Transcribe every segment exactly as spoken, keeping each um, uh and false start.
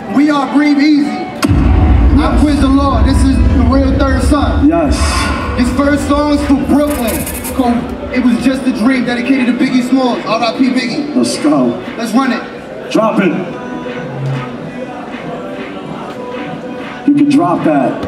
We are Breathe Easy. I'm Quiz the Lord. This is the real Third Son. Yes. This first song is for Brooklyn. Called It Was Just a Dream, dedicated to Biggie Smalls. R I P Biggie. Let's go. Let's run it. Drop it. You can drop that.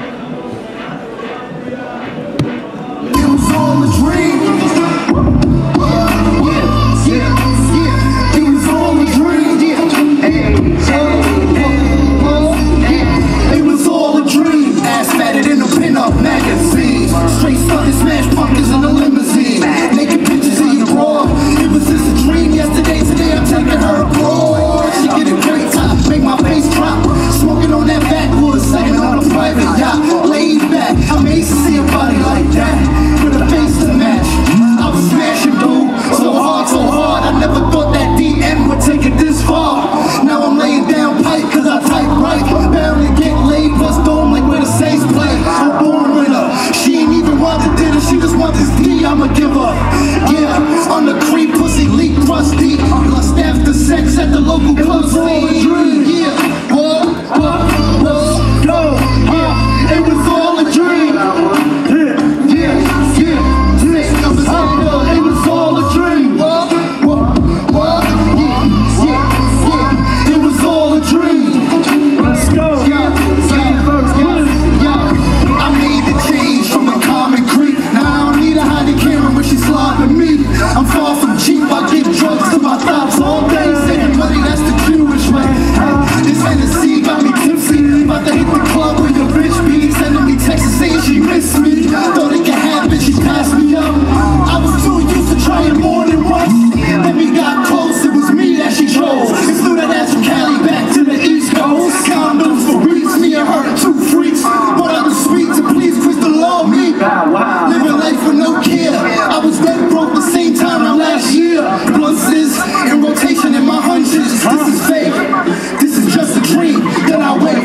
It was all a dream. Yeah, yeah, yeah. It was all a dream. Yeah. Hey, hey, hey, oh, yeah. It was all a dream. Ass fatted in a pinup magazine. Straight stunting smash pumpkins in a limousine. Naked pictures of you raw. It was just a dream yesterday. Today I'm taking her abroad. She get a great time. Make my face drop. Smoking on that backwood. Sitting on a private yacht. Laid back. Amazed to see a body like that. With a face to match. I was smashing, dude. So hard, so hard. I never thought that D M would take it this far. Now I'm laying down pipe cause I type right. Bound to get laid plus dome like where the Saints play. I'm born with her. She ain't even want the dinner. She just want this D. I'ma give her. Yeah, on the creep pussy leak crusty. Lust after sex at the local club scene. Yeah, whoa, whoa, whoa, go. Yeah, it was all a dream. Yeah, yeah, yeah. It was all a dream. Whoa, whoa, whoa. Yeah, yeah, yeah. It was all a dream. Let's go. Yeah, yeah, yeah, yeah. I made the change from a common creep. Now I don't need a hiding camera when she sliding me. I'm far from cheap. I give drugs to my thoughts all day. Saving money, that's the Jewish way. Hey, this Hennessy got me tipsy. About to hit the club with your bitch be sending me texts saying she missed me. Thought it could happen, she passed me up. I was too used to trying more than once. Then we got close, it was me that she chose. And flew that ass from Cali back to the East Coast. Condoms for weeks, me and her two freaks. But I was sweet to please Crystal Law me. Living life with no care. I was dead broke the same time around last year. Blunts is in rotation in my hunches. This is fake. This is just a dream. Then I wait.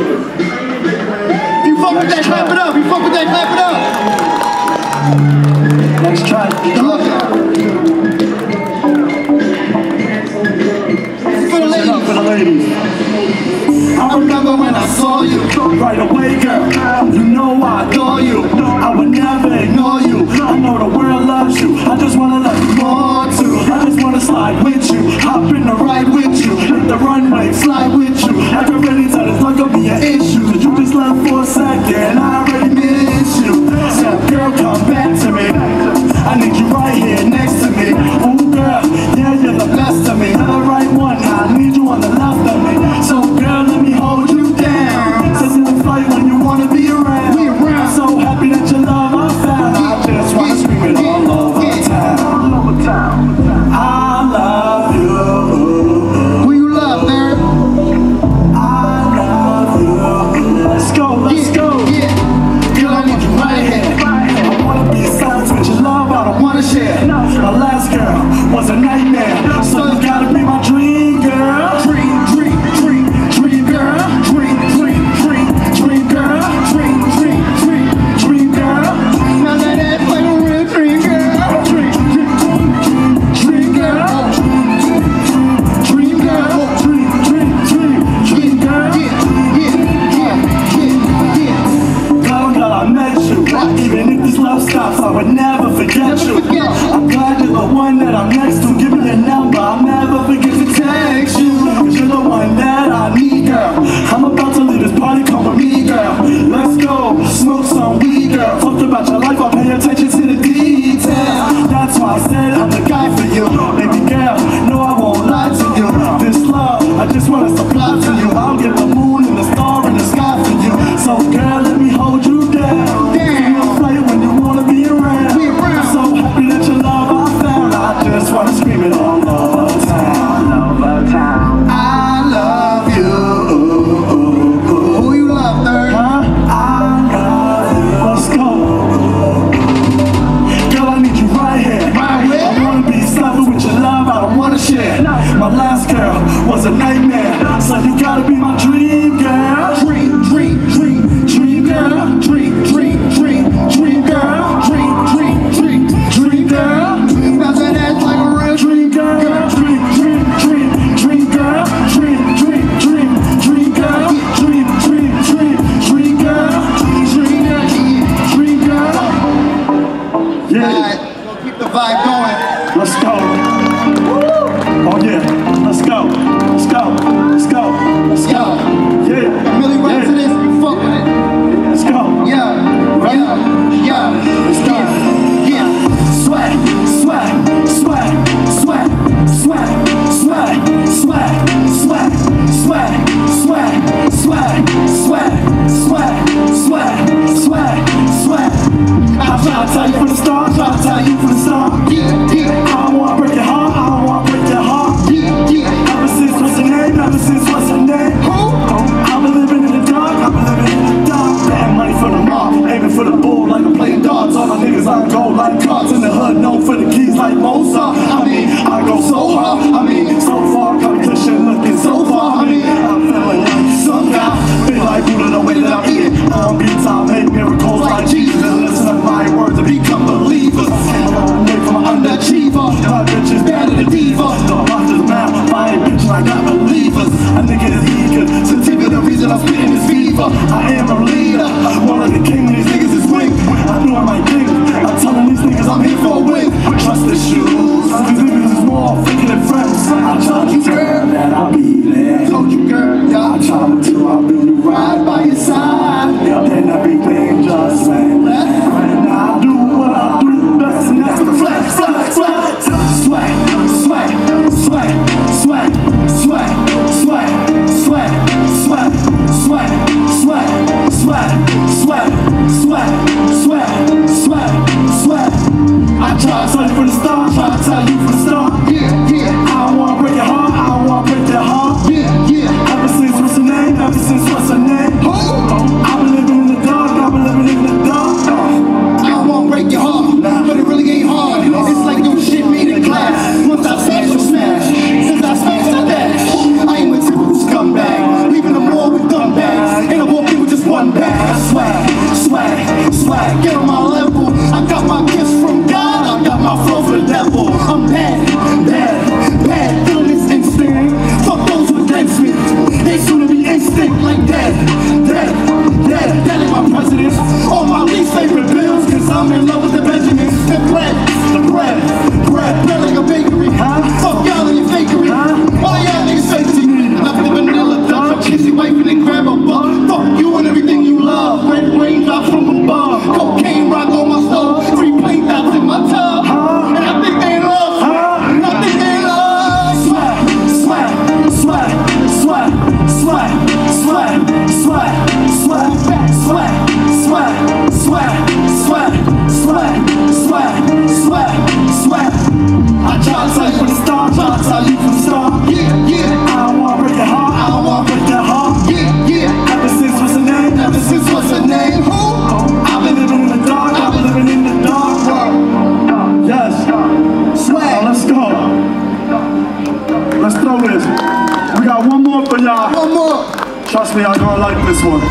You fuck with that, clap it up. You fuck with that, clap it up. Next track. Good luck. For the ladies. For the ladies. I remember when I saw you. Right away, girl. You know I adore you. I would never ignore you. I know the world loves you. I just wanna love you more too. I just wanna slide with you. Hop in the ride with you. Hit the runway, slide with you. I can really tell it's not gonna be an issue. You just left for a second. I already miss you. So girl, come back to me. I need you right here next to me. Ooh girl, yeah, you're the best of me. You're the right one. I need you on the left of me. So girl, let me hold you down. Says in the flight when you wanna be around. We around. I'm so happy that your love I found. I just wanna scream it all over town. All over town. I love you. Who you love, man? I love you. Let's go, let's Yeah, go. yeah. Girl, I need you right here. I wanna be silent with your love. I don't wanna share. My last girl was a nightmare, so you gotta be my dream girl. Dream, dream, dream, dream girl. Dream, dream, dream, dream girl. Dream, dream, dream, dream girl. Now that ass like a real dream girl. Dream, dream, dream, dream girl. Dream girl. Dream, dream, dream, dream girl. Yeah, yeah, yeah, yeah, yeah. Glad I'm glad I met you. Even if this love stops, I would never forget you. I'm glad you're the one that I'm next to. Give me your number, I'll never forget to text you. Cause you're the one that I need, girl. I'm about to leave this party, come with me, girl. Let's go, smoke some weed, girl. Talk about your life, I'll pay attention to the details. That's why I said I'm the guy for you. Baby girl, no I won't lie to you. This love, I just wanna supply to you. I'll get the moon and the star in the sky for you. So girl, let me hold you down. Damn. Play when you wanna be around. Be around. I'm so happy that your love I found. I just wanna scream it all over town. All over town. I love you. Who you love, third? Huh? I love you. Let's go. Girl, I need you right here. Right here? I wanna be sloppy with your love. I don't wanna share. My last girl was a nightmare, so you gotta be my dream girl. Dream, dream, dream, dream girl. Dream, dream, dream, dream girl. Dream, dream, dream, dream girl. Now that ass like a real Dream girl, dream, dream, dream, dream girl, dream, dream, dream, dream girl. believer. I am a leader. One of the king of these niggas is weak. I know I might think. I'm telling these niggas I'm here for a win. Trust the shoes. These niggas is more faking than friends. I told you, girl, that I'll be there. I told you, girl, yeah. I told you I'll be right by your side. Yeah, then everything just went left. And I do what I do best, and that's the flex, flex, flex. Sweat, sweat, sweat, sweat, sweat, sweat, sweat, sweat, sweat, sweat, sweat, sweat, sweat, sweat, sweat, sweat. I try to tell you from the start, try to tell you from the start. Yeah, yeah. I don't wanna break your heart, I don't wanna break your heart. Yeah, yeah. Ever since what's her name, ever since what's her name. I've been living in the dark, I've been living in the dark. I don't wanna break your heart, but it really ain't hard. It's like your shit made in class. Once I smash, you smash. Since I smashed, I dash. I ain't a typical scumbag, leaving them all with dumb bags. And I walk in with just one bag. Swag, swag, swag. Get on my level. I got my gifts from God. I got my flow for the devil. I'm bad, bad, bad. Feeling this instinct. Fuck those who against me. They soon to be instinct like dead, dead, dead. Dead like my presidents. All my least favorite bills. Cause I'm in love with the Benjamins. The bread, the bread, bread, bread like a bakery. Huh? Fuck y'all and your fakery. Huh? All y'all niggas fake to me. Nothing but vanilla Dutch. A kissy wife and then grab a buck. Fuck you and everything you love. Red raindrops from above. Cocaine rock on my stove. Three plane dots in my tub. And I think they in love. And I think they in love. Sweat, sweat, sweat, sweat, sweat, sweat, sweat, sweat, sweat, sweat, sweat, sweat, sweat, sweat, sweat, sweat. I try to tell you from the start, try to tell you from the start. Yeah, yeah. I don't wanna break your heart, I don't wanna break your heart. Yeah, yeah. Ever since what's her name, Ever since what's her name? Who? I've been living in the dark, I've been living in the dark. Yes. Swag. Let's go. Let's throw this. We got one more for y'all. One more. Trust me, I'm gonna like this one.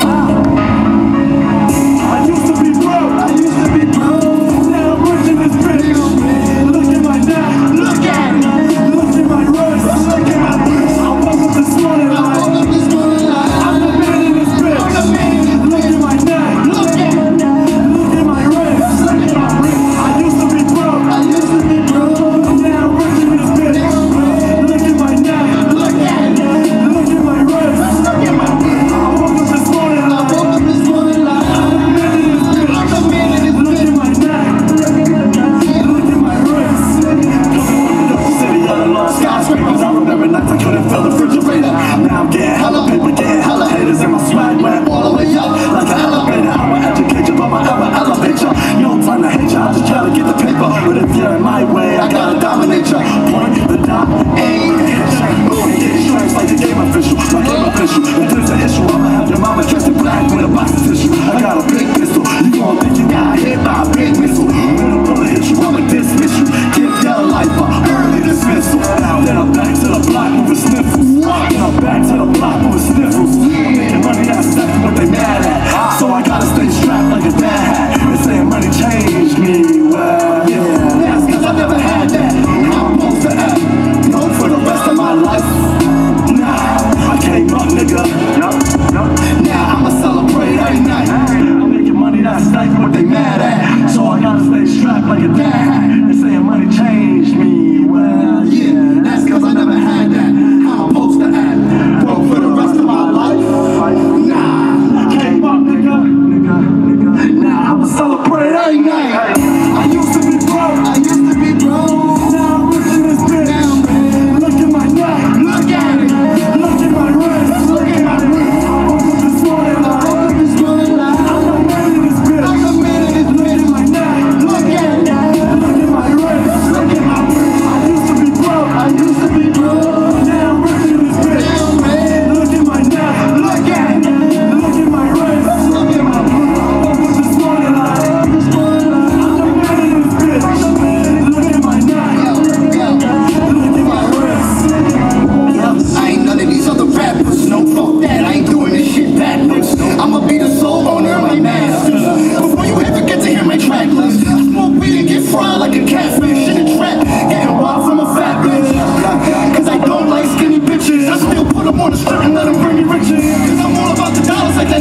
I used to be broke, I used to be broke. Now I'm rich in this bitch. Look at my neck, Look at it. look at my wrist, look at my wrist. I woke up this morning I like woke up this morning like I'm the man in this bitch. I'm the man. Look at my neck, Look at it. look at my wrist, Look at my wrist. I used to be broke, I used to be broke. now I'm rich in this bitch. Look at my neck, Look at it. look at my wrist. Look at my wrist. I woke up this morning I like woke up this morning like I'm the man in this bitch. I'm the man in this Look at my neck, look at my wrist. Coming up the city, I lost skyscrapers. I remember nights I couldn't fill the refrigerator. Now I'm getting hella paper, getting hella haters, and my swag went all the way up like an elevator. I will educate you, but my ever elevate you. No time to hate you, I just try to get the paper. But if you're in my way, I gotta dominate you. Point the dot, aim, and hit you. Moving, get strange like the game official, like game official. If there's an issue, I'ma have your mama dressed in black with a box of tissue. I got a big pistol, you gon' think you got hit by a big missile. When a bullet hit you, I'ma dismiss you. Give your life a early dismissal. Then I'm back to the block moving sniffles. Then I'm back to the block moving sniffles. I'm making money, that's exactly what they mad at. So I gotta stay strapped like a dad hat. They saying money changed me, well, yeah. That's cause I never had that. How I'm supposed to act? No, for the rest of my life. Nah, I came up, nigga. Now I'ma celebrate every night. I'm making money, that's exactly what they mad at. So I gotta stay strapped like a dad hat. They saying money changed me, well, Yeah, that's cause I never had that. How I'm supposed to act? Broke for the rest of my life? Nah. came up, nigga, nigga, nigga. Now I'ma celebrate every night. I used to be broke, I used to be broke. now I'm rich in this bitch. Now, man. Look at my neck, Look at it. look at my wrist, Look at my wrist. I woke up this morning I like woke up this morning like I'm the man in this bitch. I'm the man in this Look at bitch. my neck, Look at it. look at my wrist, Look at my wrist. I used to be broke, I used to be broke. now I'm rich in this bitch. Now, man. Look at my neck, Look at it. look at my wrist, Look at my wrist. I woke up this morning like This morning like I'm the man in this bitch. Look at my neck, yo, yo. look at my wrist. I ain't none of these other rappers, no fuck that, I ain't doing this shit backwards. I'ma be the sole owner of my masters. Before you ever get to hear my track list, I smoke weed and get fried like a catfish in a trap, getting robbed from a fat bitch. Cause I don't like skinny bitches, I still put them on the strip and let them bring me riches. Cause I'm all about the dollars like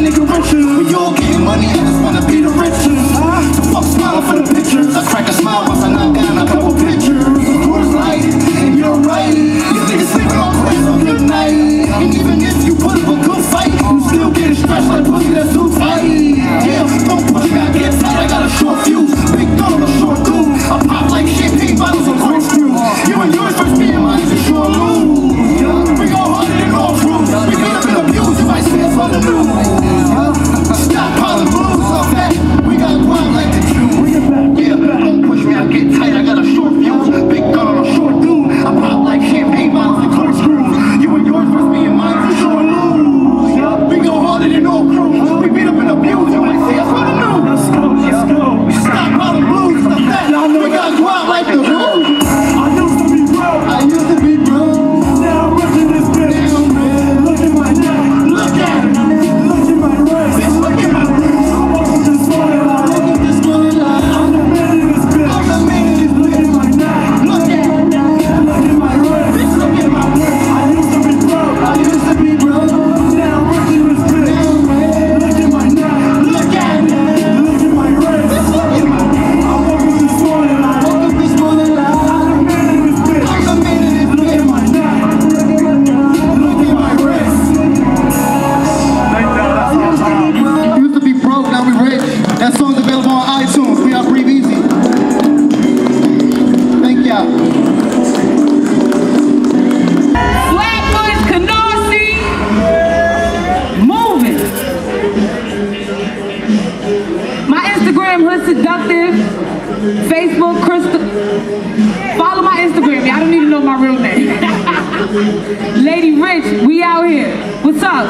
Unseductive, Facebook, Crystal. Follow my Instagram, y'all don't need to know my real name. Lady Rich, we out here. What's up?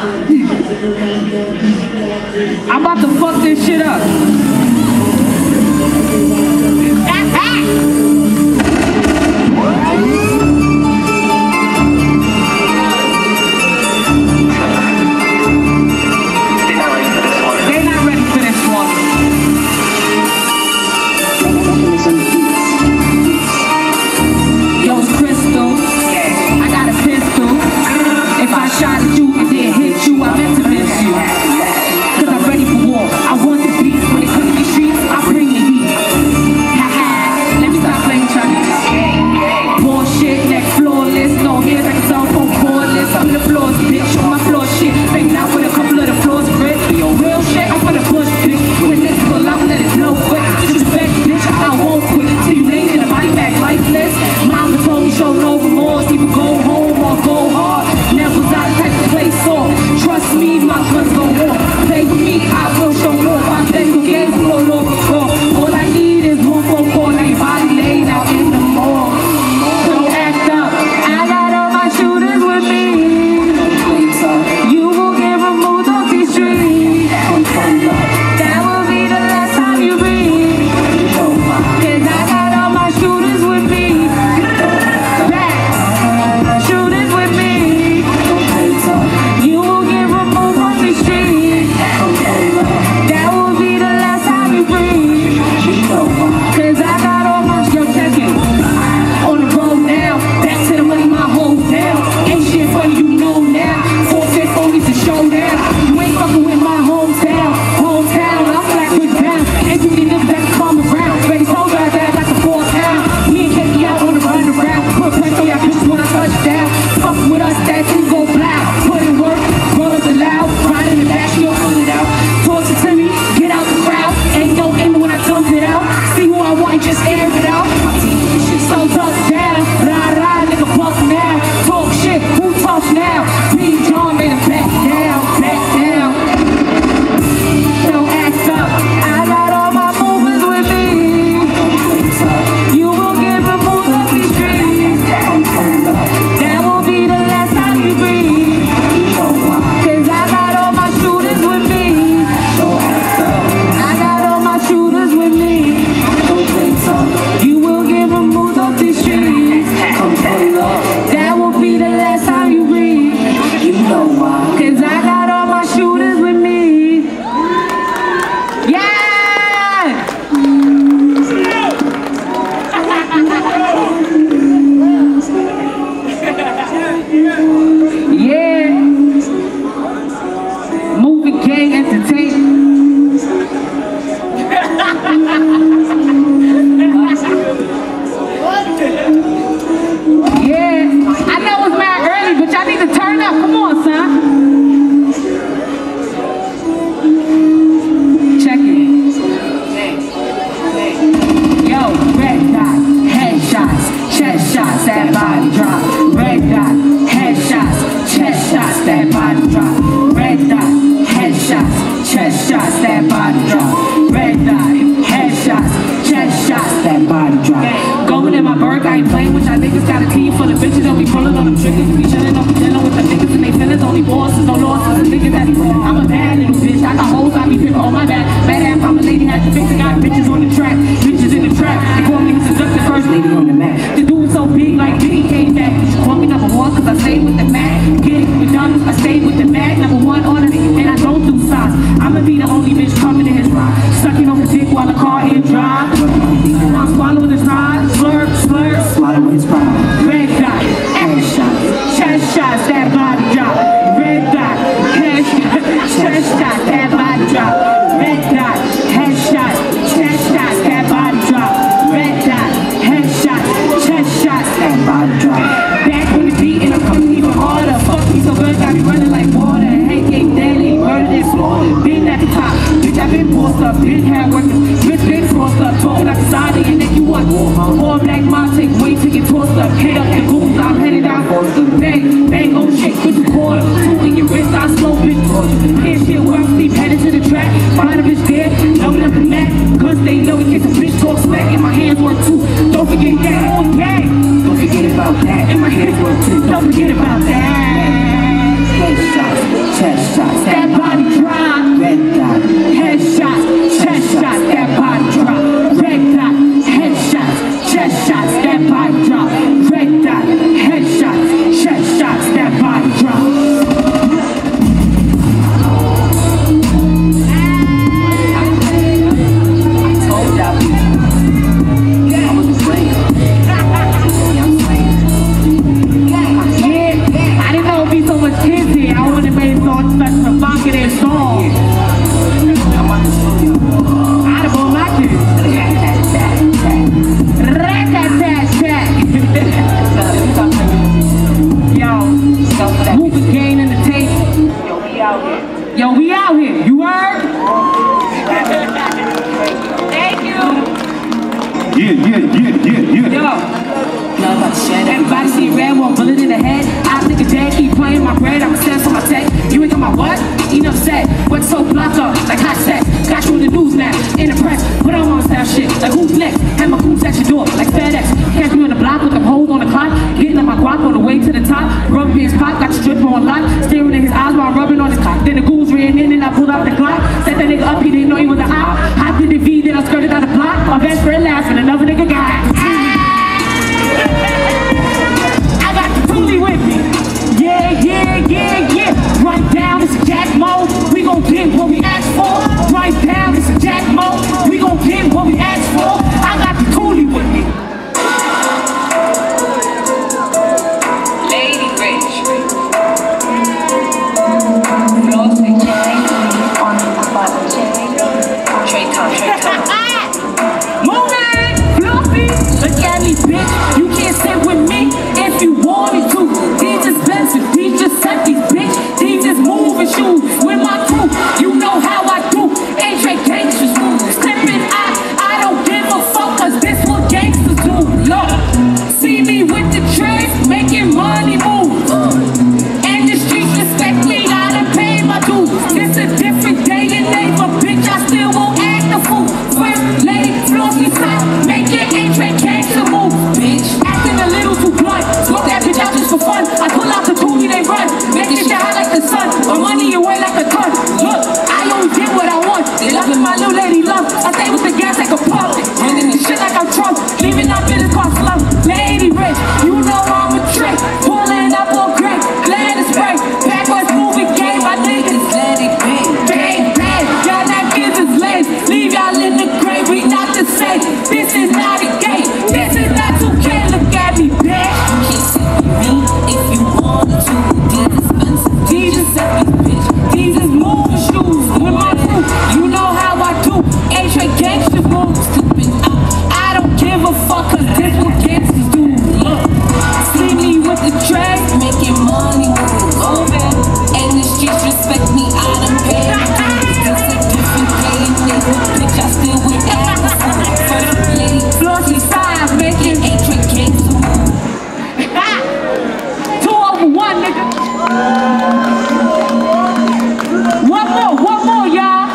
I'm about to fuck this shit up. Headed to the track, find a bitch there, loaded up the mat, cause they know Forget about that. Headshots, chest shots, That body drop. red dot. Headshots, chest shots, that body drop. Red dot, headshots, chest shots, that body drop. Red dot, headshots, chest shots, that body drop. Yo, we out here. You heard? Thank you. Yeah, yeah, yeah, yeah, yeah. Yo. Everybody see red, one bullet in the head. I think a day, keep playing my bread. I'm obsessed with my tech. You ain't got my what? Enough said. What's so blocked up? Like hot sex. Got you in the news now. In the press. Put on my style shit. Like who's next? Have my goons at your door. Like FedEx. Catch me on the block with them holes on the clock. Getting up my guap on the way to the top. Rubber bands pop. Got your stripper on lock. Staring in his eyes while I'm rubbing on his cock. Then the goons ran in and I pulled out the Glock. Set that nigga up. He didn't know he was an op. Hopped in the V. Then I skirted out the block. My best friend laughing. Another nigga got. With me. Yeah, yeah, yeah, yeah. Right down, it's a jack mode. We gon' get what we ask for. Right down, it's a jack mode. We gon' get what we ask for. I got the coolie with me. Lady Rich. Floss the chain. On the bottom chain. Trey Tom, Trey Tom. Moving, fluffy. Look at me, bitch. You can't sit with me if you wanted to. These expensive, these just set these bitch. These just moving shoes with my crew. You know how I do. Ain't Trey gangsters move. Stepping out, I don't give a fuck, cause this what gangsters do. Look, see me with the trades, making money move. And the streets respect me, I done paid my dues. It's a different day and age, but bitch, I still won't act the fool. First lady, flossy side, making ain't Trey gangster move. Bitch, acting a little too blunt. Smoke that bitch out just for fun. I pull out the toolie, they run. Making shit high like the sun. Or money away like a ton. Look, I only get what I want. They loving my little lady love. I stay with the gas like a pump. Running this shit like I'm Trump. Leaving up in his car slump. Lady Rich, you know I'm a trick. Pulling up on great. Glad it's break. Backwards moving game. My niggas let it be. Bang, bang. Y'all niggas is lame. Leave y'all in the grave. We not the same. This is not a game. This is not two K. Look at me, bitch. If you wanted to, these expensive. These is bitch. These is moving shoes with my crew. You know how I do. Ain't Trey gangster moves. I don't give a fuck, cause this what gangsters do. Look, see me with the tray, Making money move. Oh, man. And the streets respect me, I done paid my dues. It's a different day and nigga. Bitch, I still with attitude. First lady, flossy size, making ain't Trey gangster move. two over one, nigga. One more, one more, y'all.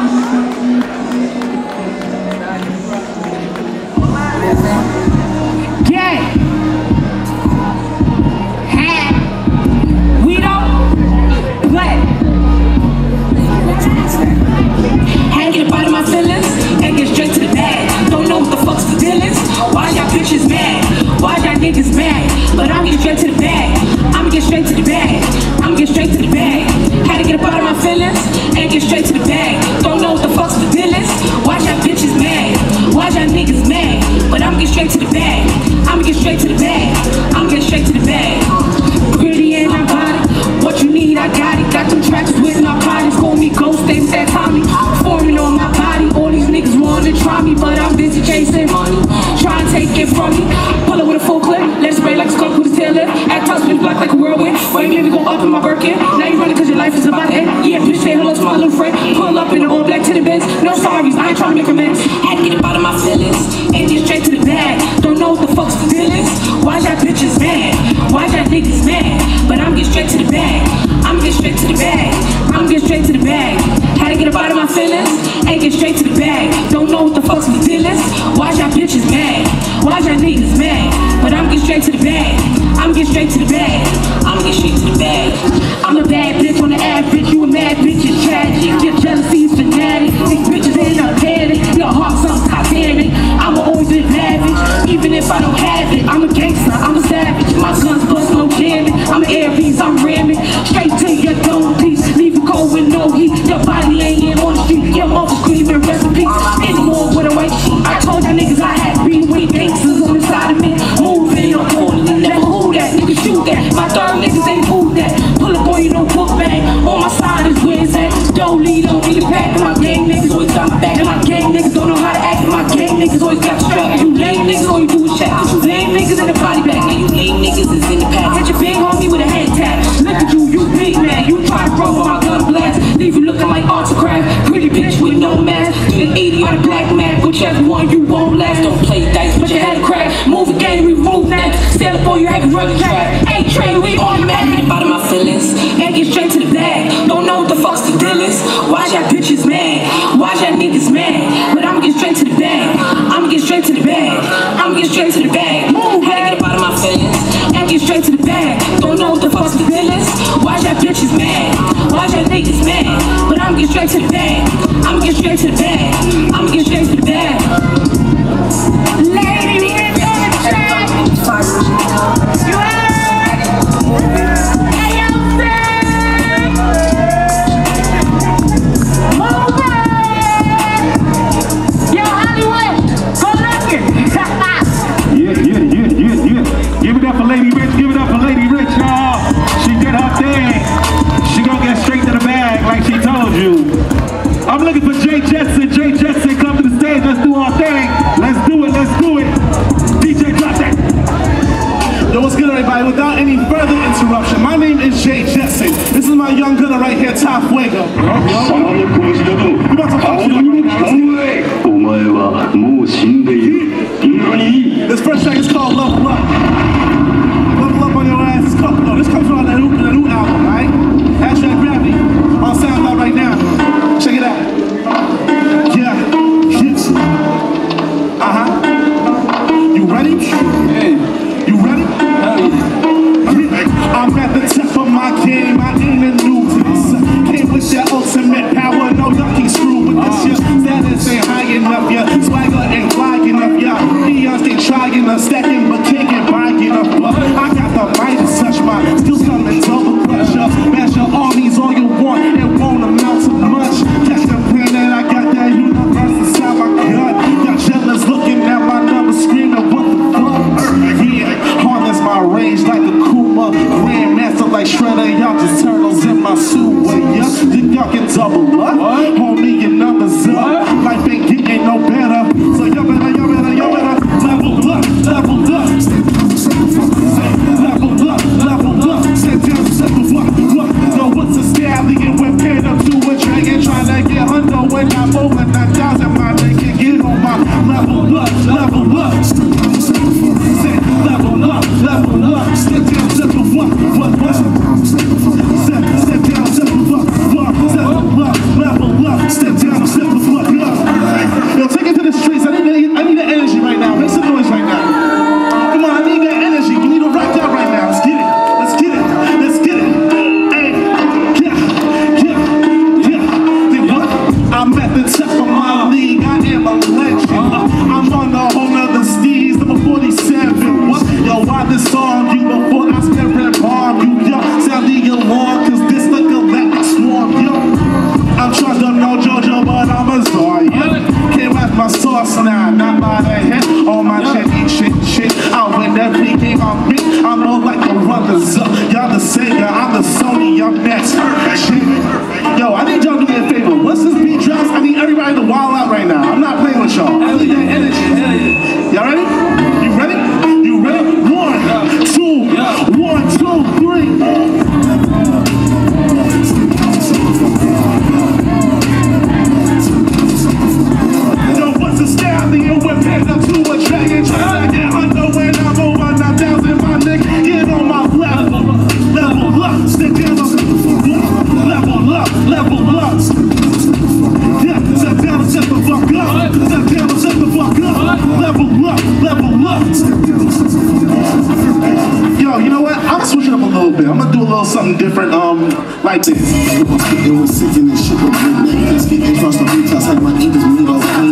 Gang. Hat. We don't play. Had to get up out of my feelings and get straight to the bag. Don't know what the fuck's the dealings. Why y'all bitches mad? Why y'all niggas mad? But I'm getting straight to the bag. I'ma get straight to the bag. I'ma get straight to the bag. Had to get up out of my feelings and get straight to the bag. Don't know what the fuck's the dealings. Why y'all bitches mad? Why y'all niggas mad? But I'ma get straight to the bag. I'ma get straight to the bag. I'ma get straight to the bag. Gritty and I got it. What you need, I got it. Got them tracks with narcotics. Call me Ghost, they said Tommy. Forming on my body. All these niggas wanna try me, but I'm busy chasing money. Try to take it from me. Pull up with a full clip. Let's spray like a skunk with a tail lip. Act tough, spin black like a whirlwind. Wait, let me go up in my Birkin. Now you running cause your life is about to end. Yeah, bitch, say hello to my little friend. Pull up in the all black to the Benz. No sorries, I ain't trying to make amends. Had to get up out of my feelings and get straight to the bag. Don't know what the fuck's the dealings. Why y'all bitches mad? Why y'all niggas mad? But I'm get straight to the bag. I'm get straight to the bag. I'm get straight to the bag. Had to get up out of my my feelings and get straight to the bag. Don't know what the fuck's the dealings. Why y'all bitches mad? Why y'all niggas mad? But I'm getting straight to the bag. I'm getting straight to the bag. I'm getting straight to the bag. I'm a bad bitch on the average. You a mad bitch, you're tragic. Your jealousy is fanatic. These bitches end up panic. Your heart's on Titanic. I'ma always live lavish, even if I don't have it. I'm a gangster, I'm a savage. My guns bust no jamming. I'm an Aries, I'm ramming. Straight to your dome piece. Leave you cold with no heat. Your body ain't in on the street. Your mother screaming recipe. Anymore with a white sheet. I told y'all niggas I had three weight gangsters on the side of me. Moving on quarterly. Never who that, nigga shoot that. My third niggas ain't fool that. Pull up on you, no book bag. On my side is where it's at. Don't lead, don't need a pack. And my gang niggas always got my back. And my gang niggas don't know how to act. And my gang niggas always got the strap. You lame niggas, all you do is chat. You lame niggas in the body bag. And you lame niggas is in the pack. Hit your big homie with a hand tap. Look at you, you big man. You try to roll my gun blast. Leave you looking like autocraft. Pretty bitch with no mask. An eighty on a black man. Go check one, you won't last. Don't play dice, but your head crack. Move again, we move next. Stand up on your head, run the track. Ain't train, we on the map. Out of my feelings and get straight to the bag. Don't know what the fuck's the deal is. Why y'all bitches mad? Why y'all niggas mad? But I'ma get straight to the bag. I'ma get straight to the bag. I'ma get straight to the bag. Move, had to get out of my feelings and get straight to the bag. Don't know what the fuck's the deal is. Why y'all bitches mad? Why y'all niggas mad? But I'ma get straight to the bag. I'ma get straight to the bag. I'ma get straight to the bag. Lady, we in the track. You heard? Hey, yo, Sam. Move it. Yo, Hollywood, go looking. Yeah, yeah, yeah, yeah, yeah. Give it up for Lady Rich. Give it up for Lady Rich, y'all. She did her thing. She gonna get straight to the bag like she told you. I'm looking for Jay Jetson. Jay Jetson, come to the stage. Let's do our thing. Let's do it. Let's do it. D J, drop that. Yo, what's good, everybody? Without any further interruption, my name is Jay Jetson. This is my young gunner right here, Top Fuego. We about to fuck you up right now. This first track is called Level Up. Level Up on your ass. It's called, no, this comes from the new, the new album, right? Hashtag Gravity on SoundCloud right now. Check it out. Yeah. Yes. Uh-huh. You ready? Yeah. You ready? I'm at the top of my game, I ain't a novice. Came with that ultimate power, no yucky screw with this shit. Status ain't high enough, yeah. Swagger ain't fly enough, yeah. Neons ain't trying to stacking, but can't get by enough. But I got the might to touch my skills coming double pressure. Mash your armies all you want, it won't amount to much. Catch the plan that I got that universe inside my gut. Got jealous looking at my numbers, screaming, what the fuck? Yeah, harness my rage like a Kuma. Grandmaster like Shredder, y'all just turtles in my sewer, yeah. Think y'all can double up? What? Homie, your numbers up. What? Life ain't getting no better. So y'all better, y'all better, y'all better level up, level up. Level up, level up. Sit down, level up, look. Yo, what's a stallion with paired up to a dragon? Trying to get under when I'm over nine thousand. My nigga, get on my level up, level up. Sit, level up, level up. Sit down, level up, what, what? Sit, sit down, level up, what, level up. It was sick in this shit with big neck. It's getting across the rooftops like my eagles meet all clean.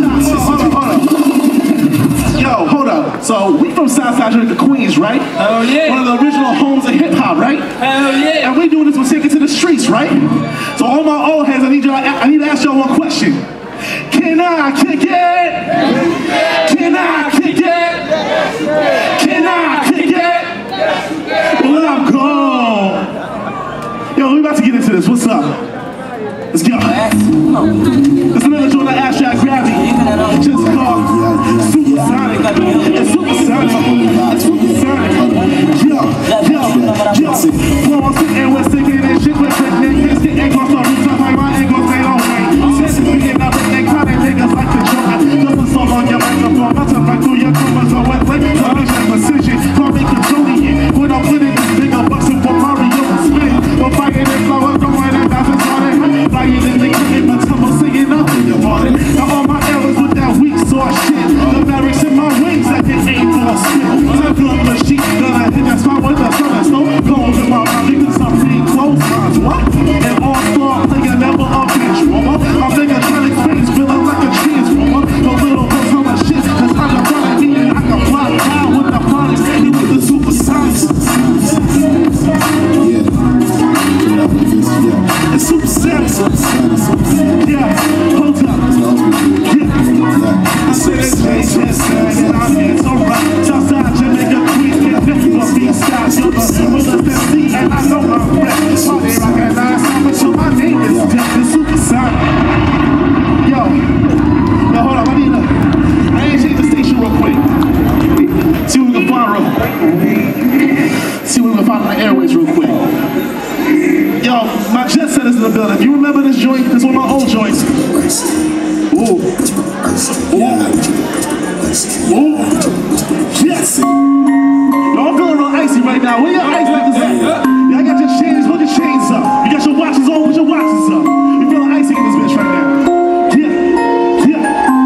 Yo, hold up. So we from Southside Jamaica, Queens, right? Hell yeah. One of the original homes of hip hop, right? Hell yeah. And we doing this, we're taking to the streets, right? So all my old heads, I need y'all, I need to ask y'all one question. Can I kick it? Can I kick it? Can I kick it? Well, I'm gone. Yo, we about to get into this. What's up? Let's go. There's another joint I asked you, I grabbed it. Just called Supersonic. It's Supersonic. It's Supersonic. Yo, yo, yo. Flow on sitting, we're singing and shit. We're sitting, kids getting close to rooftop like my ankles, they don't wait. Sitting, speaking up, and crying niggas like the joke. Just a song on your microphone. Not to right through your covers or wet play. So make that precision. Call me controlling. When I'm winning this bigger bucks and for Mario to spin. We're fighting and flowers, don't want that bouncing started. Flying in the game, but tumble singing up in your body. Now all my errors with that weak sauce shit. The barracks in my wings like an eight ball spit. Time to machine, gonna hit that spot with the sun and snow. Gold in my mouth, because I'm pretty close. Mine's what? And all star player never a bench warmer. I'm thinking trying face, feeling like a transformer. The little girls on my shit, cause I'm the one I need. I can fly high with the phonics, and with the supersonics. Yeah. It's supersonic. Yeah, hold up. Yeah. I said it's J S and I'm here to rock. Southside Jamaica, Queens, get next to me. Stop, you're the simplest M C, and I know I'm rap. Party rockin' nine something, so my name is Jeff. It's supersonic. Yo, yo, hold on, I need to, I ain't change the station real quick. See what we can find real quick. See what we can find on the airways real quick. Yo, my jet set is in the building. You remember this joint? It's one of my old joints. Ooh. Ooh. Ooh. Yes. Yo, I'm feeling real icy right now. Where your ice niggas at? Y'all got your chains, hold your chains up. You got your watches on, put your watches up. We feeling icy in this bitch right now. Yeah. Yeah.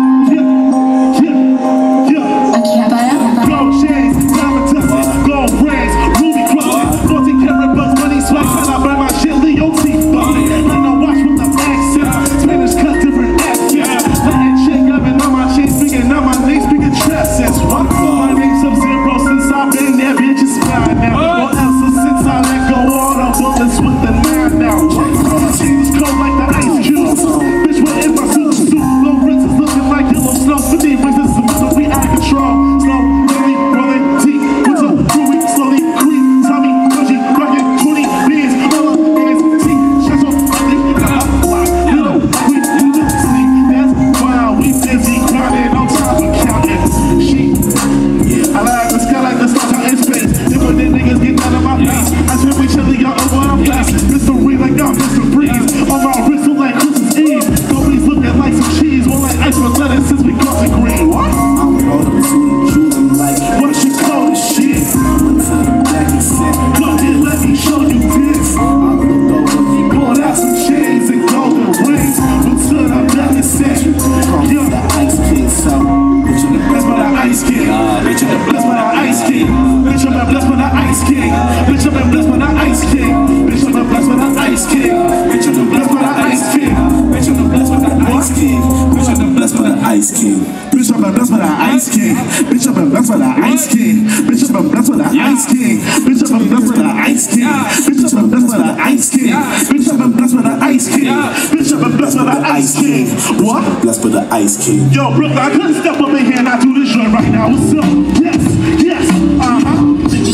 Yeah. Yeah. Yeah. Gold chains, diamond tussles, gold rings, ruby crosses, fourteen karat bucks, money swag, and I burn my shit, Leo teeth buzzing. Let no watch with the accent, Spanish cut different accents. Latin chick, I've been on my chain, speaking on my name, speaking trap sense. What? My name's Sub-Zero since I've been there, bitch, it's fine now. Or else since I let go all the bullets with the nine now. Chains cold like the ice cube. Bitch, what in my suit suit? Low rinses looking like yellow snow. Fifteen rings is misery out of control. Slow, really, rolling deep. What's up? Groovy, slowly creep. Tommy, Gucci, rockin', twenty beans. All up, hands, teeth. Shots on, nothing. Little, we little sleep. That's why we busy grinding on top of counting sheep. I like the sky like the stars out in space. Different than niggas get out of my face. I turn me chilly, y'all over I'm blessed. Mystery like I'm Mister Breeze. On my wrist look like Christmas Eve. Nobody's looking like some cheese. More like ice with lettuce since we got the green. What? I'm rolling to the like What you call this shit? back and set. Go ahead, let me show you this. I looked over, he Pulled out some chains and golden rings. But stood up, back and set. called me the Ice King, so bitch, you the Blessed by the Ice King. Bitch, I'm blessed by the Ice King. Bitch, I'm blessed by the Ice King. Bitch, I'm blessed by the Ice King. Bitch, I'm blessed by the Ice King. Bitch, I'm blessed by the Ice King. Bitch, I'm blessed by the Ice King. bitch, I'm blessed by the Ice King. Bitch, I'm blessed by the Ice King. Bitch, I'm blessed by the Ice King. Bitch, I'm blessed by the Ice King. Bitch, I'm blessed by the Ice King. Bitch, I'm blessed by the Ice King. Bitch, I'm blessed by the Ice King. Bitch, I'm blessed by the Ice King. What? Blessed by the Ice King. Yo, Brooklyn, I couldn't step up in here and not do this joint right now. What's up? Yes, yes, uh-huh.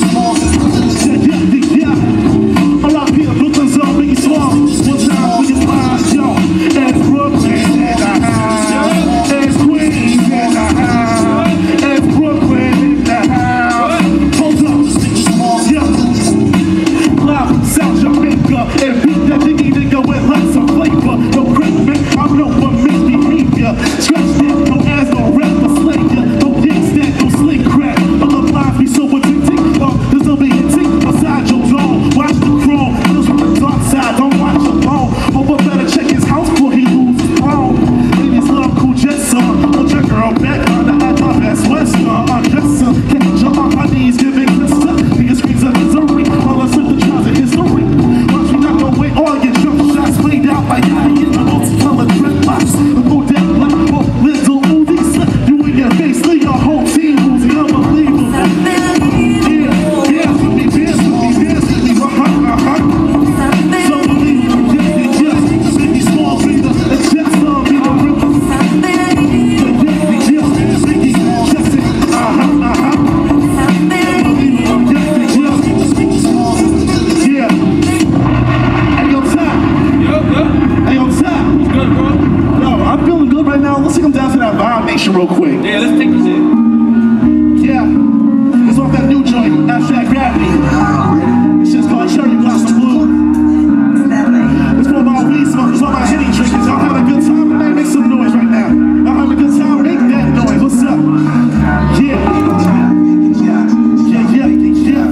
Yeah, yeah, yeah. All up here, Brooklyn Zone, Biggie Small. One time we can find yo. And Brooklyn in the house. And Queens in the house. And Brooklyn in the house. Hold up. Yeah. Live from South Jamaica. And beat that diggy nigga with lots of flavor. No crap, man, I know what makes behavior. Scratch that, no ass, no rap, no slay ya. No yanks that, no sling crack. Other session real quick. Yeah, let's take this in. Yeah, it's off that new joint, Abstract Gravity. It's just called Cherry Blossom Blue. It's for my weed smokers, all my hitting drinkers. Y'all having a good time tonight? Make some noise right now. Y'all having a good time? Make that noise. What's up? Yeah. Yeah, yeah, yeah, yeah.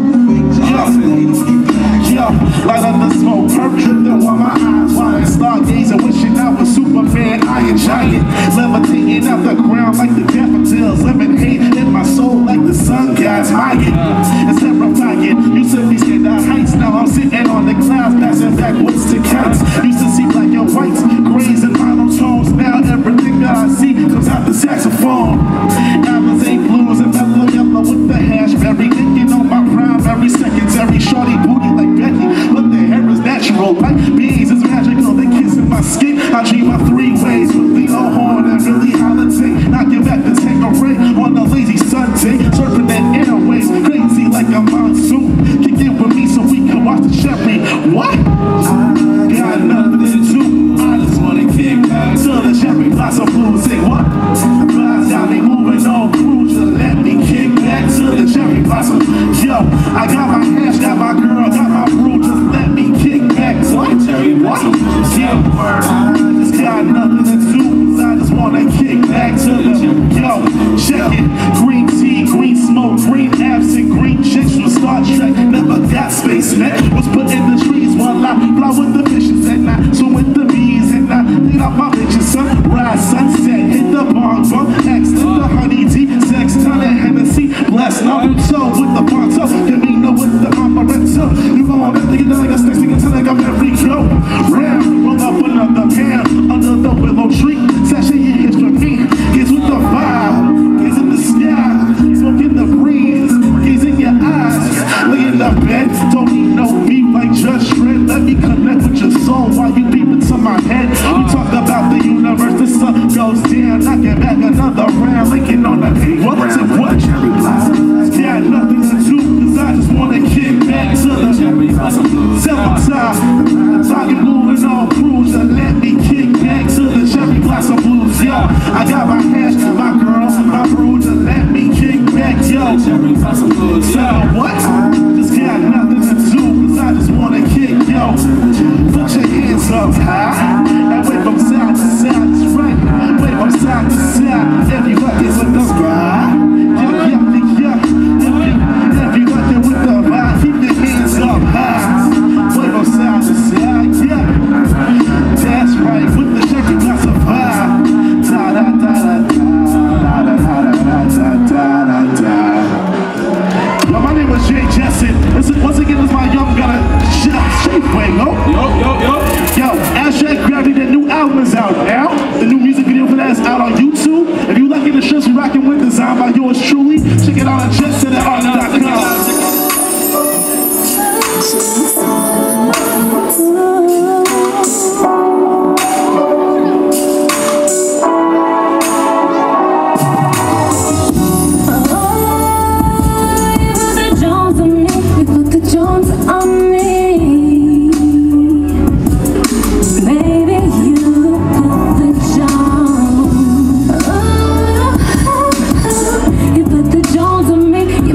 Yeah, light up the smoke, perp tripping while my eyes wide. Stargazing, wishing I was Superman, Iron Giant. Levitating out the ground like the daffodils. Lemonade in my soul like the sun god's Mayan. It's terrifying. Used to be scared of heights, now I'm sitting on the clouds, passing backwards to counts. Used to see black and whites, grays and monotones. Now everything that I see comes out the saxophone. Alizé blues and mellow yellow with the hash berry. Thinking on my primary secondary. Shorty booty like Becky, but the hair is natural. Like bees is magical, they kissing my skin. I dream my three ways with Leo Horn and Billie Holiday. Knocking back the Tanqueray on a lazy Sunday. Surfing that airways, crazy like a monsoon. Kick it with me so we can watch the Cherry. What? Got nothing to do. I just wanna kick back to the Cherry Blossom Blues. Say what? Rise down, they moving on cruise. Just let me kick back to the Cherry Blossom. Yo, I got my hash, got my girl, got my brew. Just let me kick back to the Cherry Blossom. Yo, I just got nothing to do. I just wanna kick back to the. Yo, check it. Green tea, green smoke, green abs and green chicks from Star Trek. Never got space net. Was put in the trees while I fly with the fishes and I swim with the bees and I lead out my bitches. Sunrise, sunset, hit the bong bong, X to the honey tea, sex ton and Hennessy. Blast Naruto with the ponto, Camino with the amaretto. You know I'm at the get like a snake, sticking till I got every go round. Roll up another pound under the willow tree. Sashay your history, kids with the vibe, kids in the sky, smoking the breeze, gaze in your eyes, lay in the bed. Don't need no beef like Just Shred. Let me connect with your soul while you peep into my head. We talk about the universe, the sun goes down, knocking back another round, linking on the beat. What is it? What? Cherry Blossom. Got nothing to do, cause I just wanna kick back to the Cherry Blossom. Several times, talking moving on cruise, and let me kick back to the Cherry Blossom Blues. Yo, I got my hash, my girl, my brew, just let me kick back, yo. Cherry Blossom Blues. Yo, what? Just got nothing to do, cause I just wanna kick, yo. Put your hands up high, and wait from side to side, that's right. Wait from side to side, everybody with the vibe. Yeah, yeah, yeah, yeah. Everybody with the vibe, keep your hands up high. Wait from side to side, yeah. That's right, with the Cherry Blossom vibe. Da da da da da da da da da da da. Yo, my name is Jay Jesson. Once again, this is my young gunner, Shape Fuego. Yo, yo, yo. Yo, Abstract Gravity, the new album is out now. The new music video for that is out on YouTube. If you liking the shirts we rocking with, designed by yours truly, check it out at jesson at art dot com. You put the Jones on me.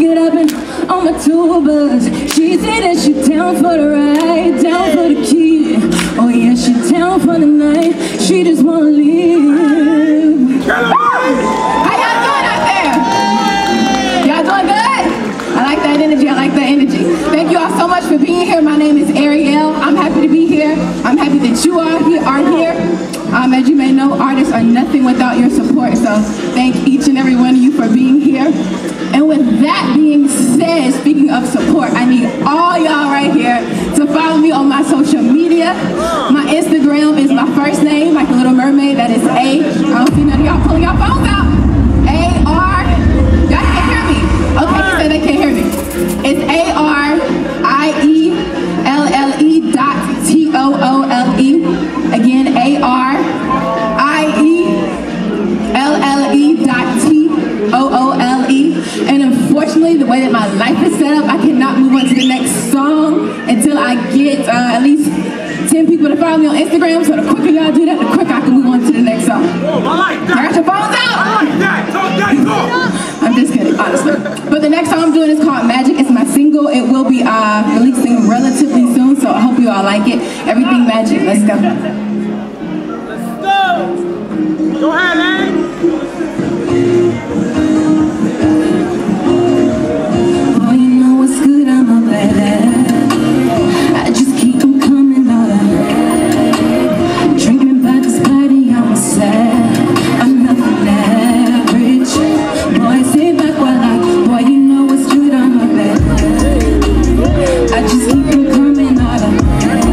that I've been on my tour bus. She said that she down for the ride, down for the key. Oh yeah, she down for the night. She just wanna live. How y'all doing out there? Y'all doing good? I like that energy. I like that energy. Thank you all so much for being here. My name is Ariel. I'm happy to be here. I'm happy that you are here. Are here. Um, as you may know, artists are nothing without your support. So thank each and every one of you for being here. And with that being said, speaking of support, I need all y'all right here to follow me on my social media. My Instagram is my first name, like a little mermaid. That is A. I don't see none of y'all pulling your phones out. A R. Y'all can't hear me. Okay, you said they can't hear me. It's A R I E L L E dot T O O L E. Again, A R I E L L E dot T O O L E. And unfortunately, the way that my life is set up, I cannot move on to the next song until I get uh, at least ten people to follow me on Instagram. So the quicker y'all do that, the quicker I can move on to the next song. Oh, I like that. I got your phones out. I like that. Talk that talk. I'm just kidding, honestly. But the next song I'm doing is called Magic. It's my single. It will be uh, releasing relatively soon, so I hope you all like it. Everything Magic. Let's go. Let's go. Go ahead, man. Oh, you know what's good, I'm a bad. I just keep them coming out of drinking by this body, I'm sad. I'm nothing average. Boy, sit back while I, boy, you know what's good, I'm a bad. I just keep them coming out of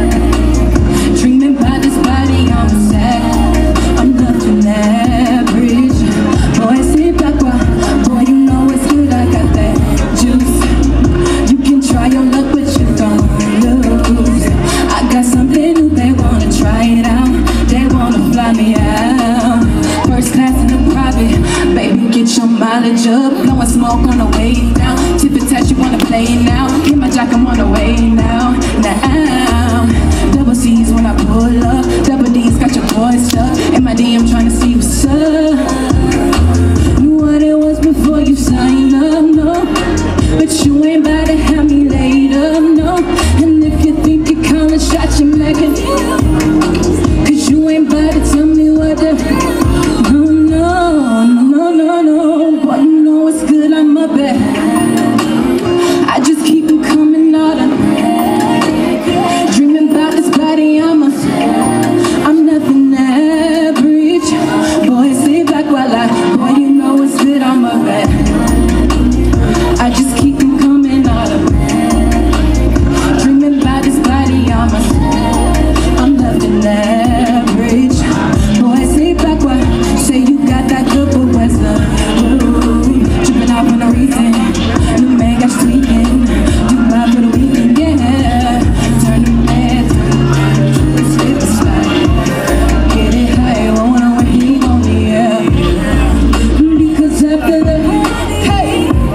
dreaming by this body, I'm sad. I'm nothing average. Boy, sit back while, boy, you know it's good, I got that juice. You can try your luck, but you don't lose. I got something new, they wanna try it out. They wanna fly me out. First class in the private, baby, get your mileage up. Blowing smoke on the way down. Tip and touch, you wanna play it now. Get my jack, I'm on the way now. Now, double C's when I pull up. Double D's got your boy stuck. In my D M trying to see what's up. What it was before you signed up, no. But you ain't about to have me later, no. And if you think you're calling shots, you're making it. Cause you ain't about to tell me what to. No, no, no, no, no. Boy, you know it's good, I'm a bad. I just keep them coming out of dreaming about this body, I'm a. I'm nothing average. Boy, sit back while I. Boy, you know it's good, I'm a bad. I just keep them coming out of dreaming about this body, I'm a. I'm nothing average. Boy, sit back while say you got that good, but where's the ooh, tripping out for no reason. New man got you tweaking. You vibe for the weekend, yeah. Turn the red, let's hit the slide. Get it high, wanna when he on me, yeah. Because after the hey,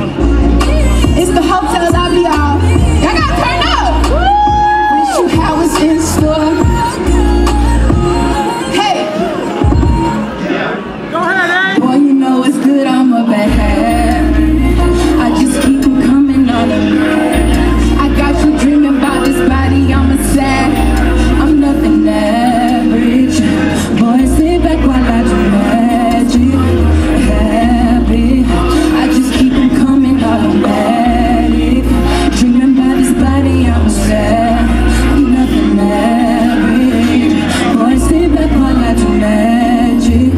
it's the hotel lobby, y'all. Y'all gotta turn up. Wish you how it's in store. Hey, Go ahead, eh? boy, you know it's good, I'm a bad. I just keep them coming on them. I got you dreaming about this body, I'm a sad. I'm nothing average. Boy, sit back while I do magic. Happy. I just keep them coming automatic. Dreaming about this body, I'm a sad. I'm nothing average. Boy, sit back while I do magic.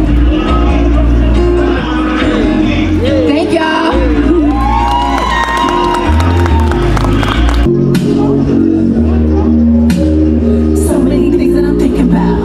Thank y'all. So many things that I'm thinking about.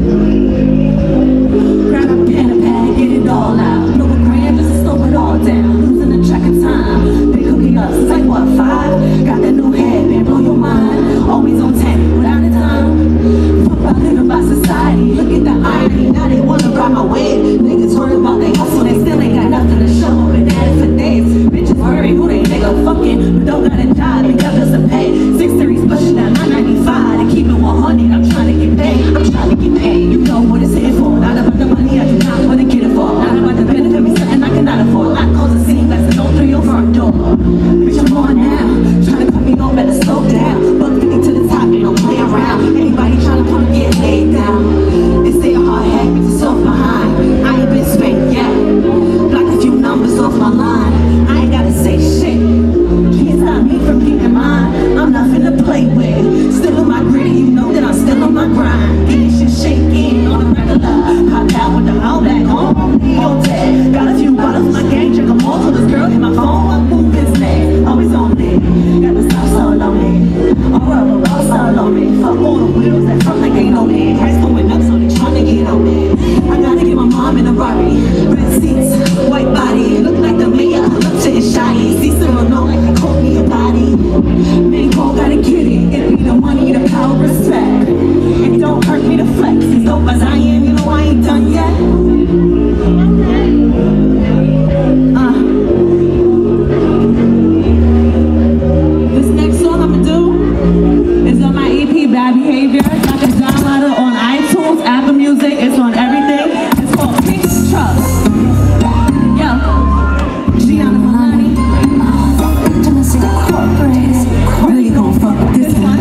Grab a pen and pad, get it all out. No grand, just to slow it all down. Losing the track of time. Been cooking up since like what, five? Got that new headband, blow your mind. Always on ten, without a time. Fuck about living by society. Look at the irony, now they wanna ride my wave. Niggas worry about they hustle, they still ain't got nothing to show. Been at it for days. Bitches worry who they nigga fucking, but don't got a job, they got us to pay. Six series pushing out nine ninety-five. To keep it one hundred, I'm trying to get paid. I'm trying to get paid. You know what it's hitting for. Not about the money, I do not want to get it for. Not about the benefit, me something I cannot afford. Not cause a scene, that's a no through your front door. Ferrari, red seats, white body, look like the mayor, look to his shoddy. See someone know like they call me a body. Man, go gotta get it. It be the money, the power, respect. It don't hurt me to flex. As dope as I am, you know I ain't done yet. Uh. This next song I'ma do is on my E P, Bad Behavior. Y'all can download it on iTunes, Apple Music. It's on everything. It's called Pink Truck. Yo, Gianna Milani. Intimacy Incorporated. Really gon' fuck with this one.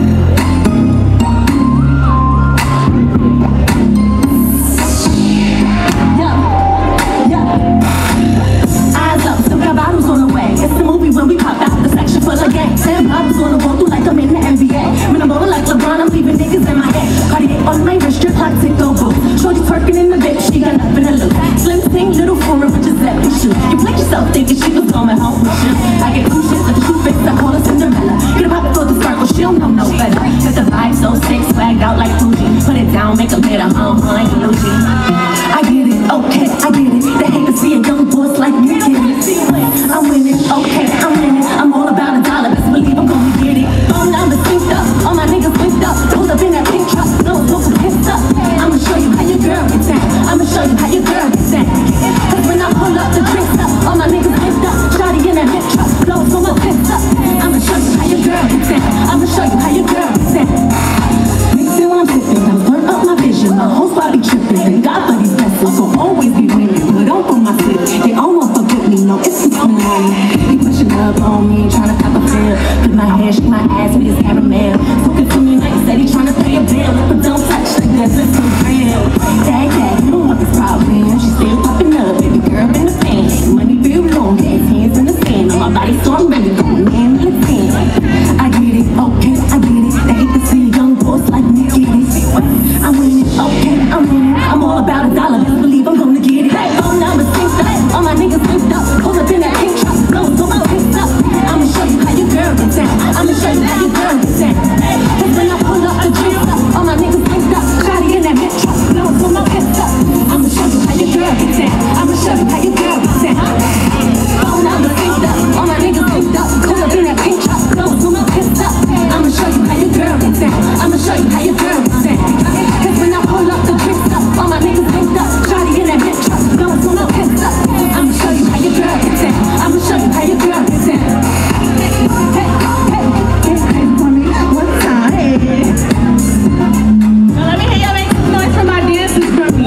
Yo, yo. Eyes up, still got bottles on the way. It's the movie when we pop out the section full of gangs. Ten bottles on the wall, through like I'm in the N B A. When I'm rolling like LeBron, I'm leaving niggas in my head. Cartier on my wrist, strip like Tico boots. Shorty twerking in the bitch, she got nothing to lose. Slim thing, little foreign, with Giuseppe shoes. You played yourself thinking she was going home with you. I get two shits at the shoe fix, I call her Cinderella. Get a pop for the sparkle, she don't know no better. Got the vibe so sick, swagged out like Fuji. Put it down, make a bit of hum, hum like Luigi. I get it, okay, I get it. They hate to see a young boss like me get it. I'm winning, okay, I'm winning. I'm all about a dollar, best believe I'm gonna get it. All numbers synced up, all my niggas linked up. Pulled up in that pink truck, no smoke and pissed up. I'ma show you how your girl gets down. I'ma show you how your girl gets down. Cause when I pull up the drinks up, all my niggas linked up. Shawty in that hip truck, blow from my pissed up. I'ma show you how your girl gets down. I'ma show you how your girl gets down. Mixing when I'm sipping, I'm blur up my vision. My whole body tripping, thank God for these blessings. So always be winning, but don't put my foot. They all want fuck with me, no, it's the fun. He pushing up on me, trying to pop a pill. Put my hair, shake my ass with his caramel. Talking to me like said he trying to pay a bill. But don't touch like this, it's for real. Dad, dad, you don't want this problem. She still popping up, baby girl in the pants. Money real long, hands, hands in the sand. On my body, so I'm ready, going in the sand. I get it, okay, I get it. They hate to see a young boss like me get it. I'm winning, okay, I'm winning. I'm all about a dollar, best believe I'm gonna get it. All numbers synced up, all my niggas linked up. Pull up in that pink truck, blow so my pissed up. I'ma show you how your girl gets down. I'ma show you how your girl gets down. Cause when I pull up the drinks up, all my niggas linked up. Shawty in that pink truck, blow so my pissed up. I'ma show you how your girl gets down. I'ma show you how your girl gets down. All numbers synced up, all my niggas linked up. Pull up in that pink truck, blow so my pissed up. I'ma show you how your girl gets down. I'ma show you how your girl gets down. Cause when I pull up the drinks up, all my niggas linked up. Shawty in that pink truck, blow so my pissed up. I'ma show you how your girl gets down. I'ma show you how your girl gets down. Hey, hey, hey, hey, for me one time. Now let me hear y'all make some noise for my dancers for me.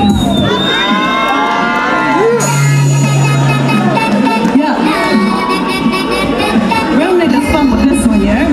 Yeah. Real niggas fun with this one, yeah?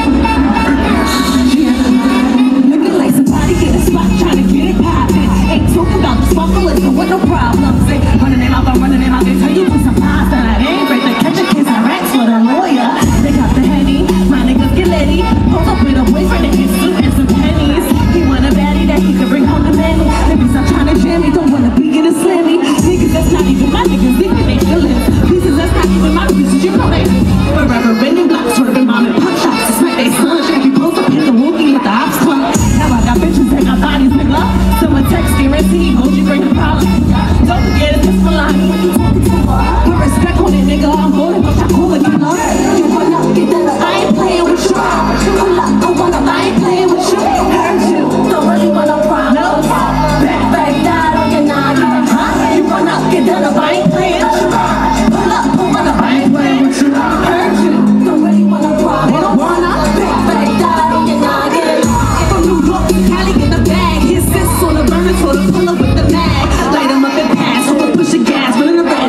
Looking like somebody get a spot, trying to get it poppin'. Ain't talking about the sparkle, it's with no problem. Say, running them out, I'm running them out, they tell you put some pies that I ain't break. They catch a kids and rats with a lawyer. They got the henny, my niggas get litty. Hold up with a boyfriend and get suit and some pennies. He want a baddie that he can bring home to Manny. Niggas stop trying to jam me, don't wanna be in a slammy. Niggas that's not even my niggas, they can make feelings. Pieces that's not even my pieces, you know they. Forever winning blocks, swerving mom and pop shots. It's like they son, Jackie post up, hit the wookie with the ops club. Now I got bitches that got bodies, nigga. Someone text, guarantee, emoji, bring the problem. Don't forget it's just Milani. Put respect on it, nigga. I'm going to I call it, you know. You wanna get that up, I ain't playing with you. Pull up, I wanna, I ain't playing with you. Heard you, don't really want no problem. Back, back, that on your noggin. You wanna get that up, I ain't playing with you. Pull up, I wanna, I ain't playing with you. Heard you, don't really want no problem. Back, back, that on your noggin. From New York to Cali in the bag. His sis on the burner, told her pull up with the mag. Light him up and pass, so push the gas, run in the back.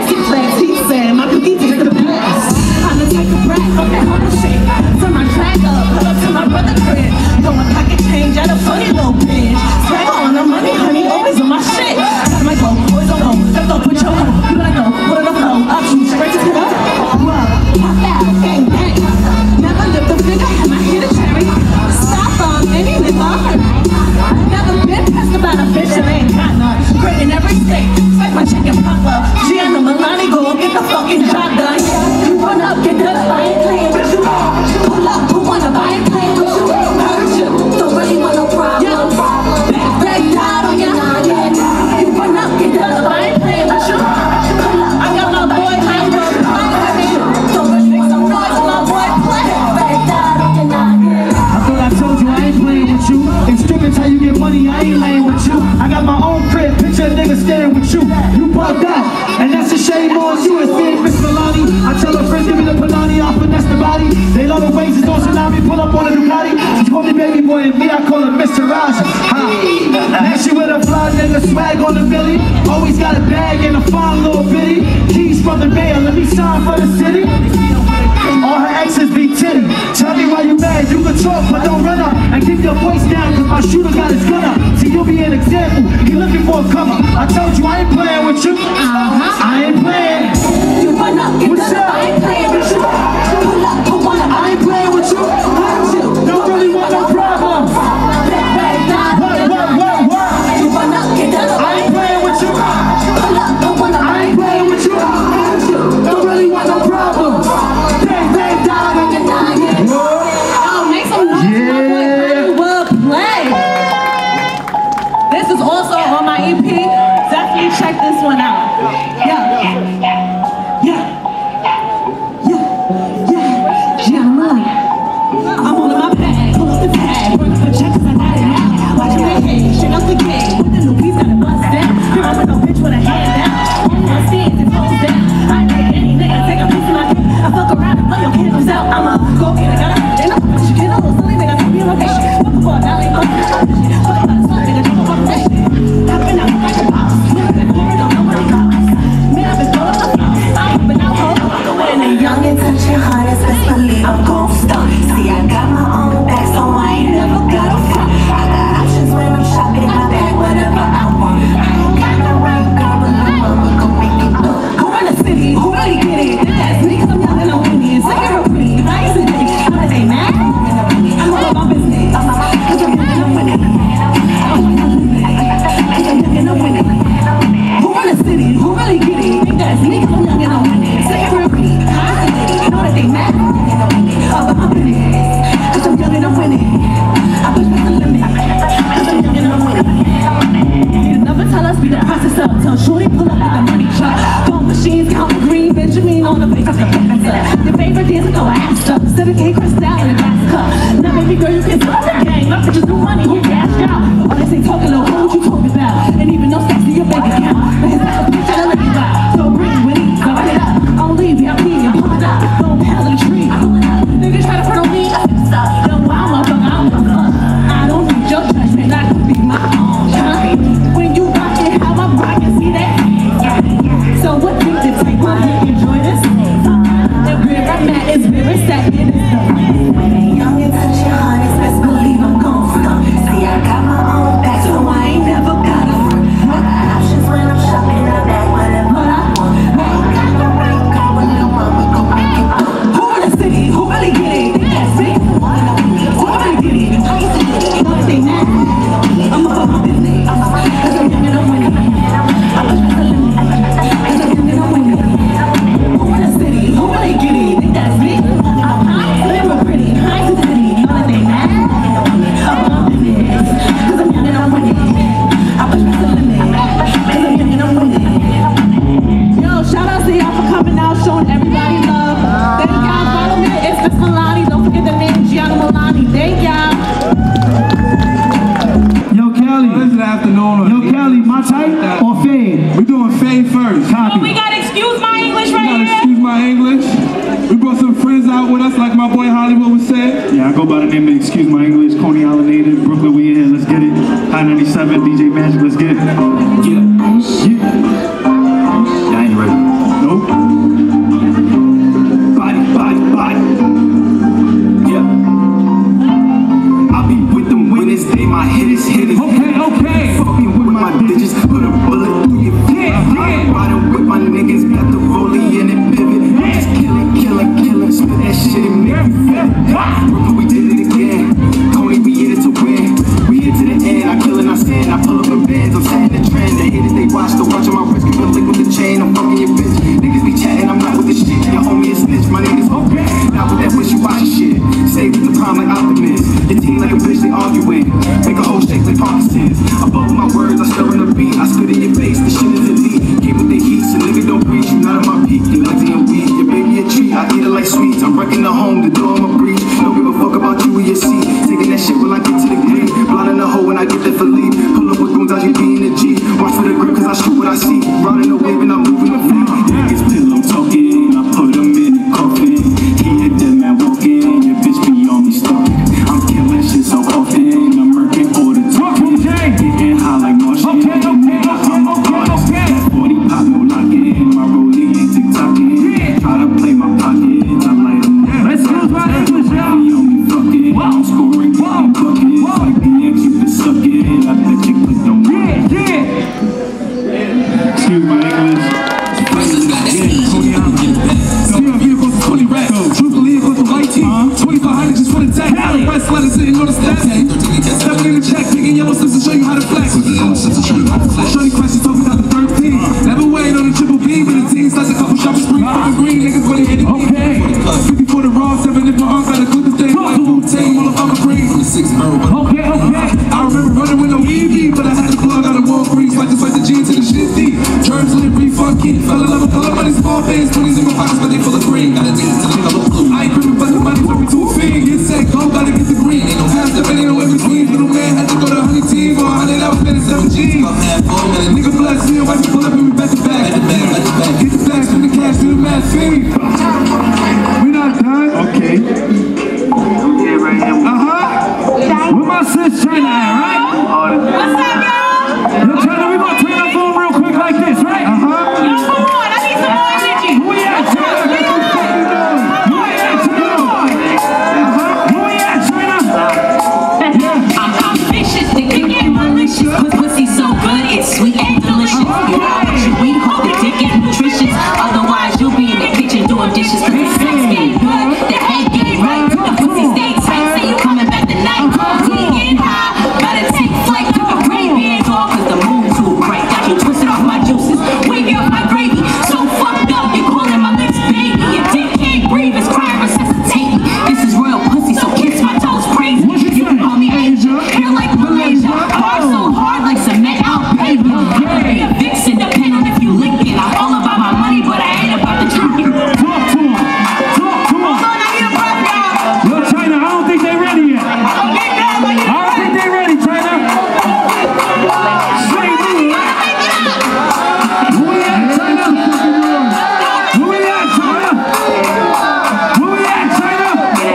with you. You bugged out, and that's a shame on you. It's me, Miss Milani. I tell her friends, give me the Panani, I'll finesse the body. They love the ways it's on tsunami, pull up on a Ducati. She call me baby boy, and me, I call her Mister Raja. Huh? Now she with a fly nigga, swag on the Billy. Always got a bag and a fine little bitty. Keys from the mayor, let me sign for the city. All her exes be titty. Tell me why you mad, you can talk, but don't run up. And keep your voice down, cause my shooter got his gun up. See, you'll be an example, he looking for a cover. I told you I ain't playing with you. Uh-huh. I ain't playing. You run up, get What's up, up? I ain't playing with you. Pull up, pull one up, I ain't playing with you. Don't really want no problem. What, what, what, what? You run up, get up, I ain't playing with you. pull up, pull one up, I ain't playing with you. Don't really want no problem. Bang, bang, down, and you die. Oh, make some noise for my boy Hollywood Play. This is also on my E P. Definitely check this one out. Yeah. Yeah. Yeah. Yeah. Gentlemen. I'm all in my bag. Pull up the tag. Work for checks, I got it now. Watch my head. Shit up the gate. With the new piece, got a bust down. Here I'm with no bitch with a hand down. On my stance, it goes down. I ain't take any nigga. Take a piece of my dick. I fuck around and blow your candles out. I'm a go-getter. Got a then I'm a shit. A little silly nigga. Tell me about that shit. Fuck a fuck. Now they fuck that shit. Fuck about a son, nigga. Don't fuck that shit. Hopping out like a boss. Look at that boy. Don't know what he got. Man, I've been blowing up. I'm hopping out. Hold on. When they young and touch your heart, it's best believe I'm gon' start. See, I got my own back, so I ain't never got a front. I got options when I'm shopping in my bag, whatever I want. I ain't got no right, girl, but I'm mama gon' make it up. Who run the city? Who really get it? That's me, cause I'm young and I'm winning. Second real pretty, nice and pretty. I'm gonna say, man, I'm all about business. Cause I'm young and I'm winning. Cause I'm young and I'm winning. Who run the city? Who really get it? That's me, cause I'm young and I'm winning. Second real pretty, nice and pretty. Know that they mad? All about my business. Cause I'm young and I'm winning. I push past the limit. Cause I'm young and I'm winning. You never tell us we the process up. Tell Shorty pull up with the money truck. Phone machines, count the green, Benjamin on the face of the professor. Your favorite dancer, throw an ass up. seven K crystal in a glass cup. Now baby girl, you can tell the game. My bitches do money, who cashed out? All they say talking low, what you talking about? And even no sex to your bank account. But his ass a bitch and a lady rock. So bring it with it, so run it up. I'll leave you, I'll leave you, pull it up. Don't paddle the tree. Niggas try to front on me. Then why I'm a fuck, I'm a fuck. I don't need your judgment, I can be my own. Huh? When you rock it, how I'm rocking, see that? So what things it take? Will you enjoy this? And where I'm at is where it's at. It is the young and touch your heart, it's best believe I'm gon' stop. See, I got my own back, so I ain't never got a front. I got options when I'm shopping, I bag whatever I want. I ain't got no right, girl, but little mama gon' make it up. Who in the city? Who really get it? That's me. Who really get it? How you see it? Know that they mad? I'm about my business. Cause I'm young and I'm winning. I push past the limit. Cause I'm young and I'm winning. Who in the city? Who really get it? Think that's me? I'm living pretty. High to the city. Know that they mad? I'm about my business. Cause I'm young and I'm winning. I push past the limit. Cause I'm young and I'm winning. Yo, shout out to y'all for coming out, showing everybody love. Thank y'all. Follow me. It's Miss Milani. Don't forget the name Gianna Milani. Thank y'all. Yo, Kelly. This is the afternoon. Yo, Kelly, my type or fade? We're doing fade first. Copy. We gotta excuse my English right Gotta here. excuse my English. We brought some friends out with us, like my boy Hollywood was saying. Yeah, I go by the name of Excuse My English, Coney Island native, Brooklyn, we in here, let's get it. High ninety-seven, D J Magic, let's get it. Yeah, yeah. Yeah, I ain't ready. Nope. Body, body, body. Yeah. I'll be with them Wednesday, my head is hidden. Okay, okay. Fucking with my digits, put a bullet through your feet. I'm riding with my niggas, got the rollie in it, pivot. I'm just killing, killing, killing, spit that shit and make me feel it. Brooklyn, we did it again. Coney, we in it to win. We hit to the end, I kill and I sin. I pull up in bands, I'm setting the trend. The haters, they watch, the watch on my wrist, keep a lick with the chain. I'm fucking your bitch. Niggas be chatting, I'm not with the shit. Your homie is snitch, my name is okay. Not with that wishy-washy shit. Save with the prime like Optimus. Your team like a bitch, they arguing. Make a whole shake like Parkinson's. Above my words, I stir in the beat. I spit in your face, the shit is elite. Came with the heat, so nigga don't preach. You not on my peak, you like and weed. Your baby a treat, I eat it like sweets. I'm wrecking the home, the door I'ma breathe. Don't give a fuck about you or your seat. Taking that shit when I get to the green. Blinding the hoe when I get there for leave. Pull up with goons, I just be in the G. Watch for the grip, cause I shoot what I see. me. Riding the wave and I'm moving the feet. Niggas pillow talking, I put them in the coffin. He hit that man walking, your bitch be on me stalking. I'm killing shit so often, I'm murking all the time. Getting high like Martian. Okay, okay, okay, okay, okay. That forty pop, no locking. My rollie ain't tick-tocking. Try to play my pockets, I light them up. Let's use my English now. He on me fucking, I'm scoring, getting buckets. Like B X, you can suck it. I bet you click don't Yeah, yeah. Excuse my English. twenty racks. Truthfully, it goes to white tee. twenty-five hundred just for the tag. Rest letters sitting on the stats. Stepping in the check, picking yellow slips to show you how to flex. Shorty questions told me about the thirteen. Never wait on the triple B with the team. Slice a couple shots of spring. Green niggas when they hit it. Okay. fifty for the raw, seven if my arm got a clip of thing. Like Wu-Tang, motherfucker green. Okay, okay. I remember running with no E V, but I had to plug out of Walgreens. Like just like the jeans and the shit deep. Terms live, re-funky. Fell in love with color money, small bands. twenties in my pockets, but they full of green. Got a dance to the color blue. I ain't gripping, but the money took me to a fiend. Get set, go, gotta get the green. Ain't no half step, ain't no in between. Little man had to go to honey team or a hundred hours, spending seven G's. Nigga bless me and wife me pull up and we back to back. Get the flash from the cash to the mad fiend. We not done. Okay. Uh-huh. With my sis China at, right? What's up, y'all? Yo, China, we gonna turn up on real quick like this, right? Yo, come on, I need some more energy. Who we at, China? Who we at, China? Who we at, China? I'm, I'm vicious, nigga, get malicious. Cause pussy so good, it's sweet and delicious. You know what you eat, hope the dick is nutritious. Otherwise, you'll be in the kitchen doing dishes. Cause the sex getting good, the head getting right. The pussy stay tight, say you coming back tonight. We getting high, gotta take flight. Took a pretty bands off cause the moon too bright. Got you twisted off my juices, wavy off my gravy. So fucked up, you calling my lips baby. Your dick can't breathe, it's crying, resuscitate me. This is real pussy, so kiss my toes crazy. You can call me Asia, feel like Malaysia. Hard so hard like cement out baby. Be a vixen, depend on if you lick it. I'm all about my money, but I ain't about the drinking. Talk to him. Talk to him. Hold on, I need a breath, y'all. Yo, China, I don't think they ready yet. I'm getting down, I need I don't think they ready, China. Say me. Who we at, China? Who we at, China? Who we at, China?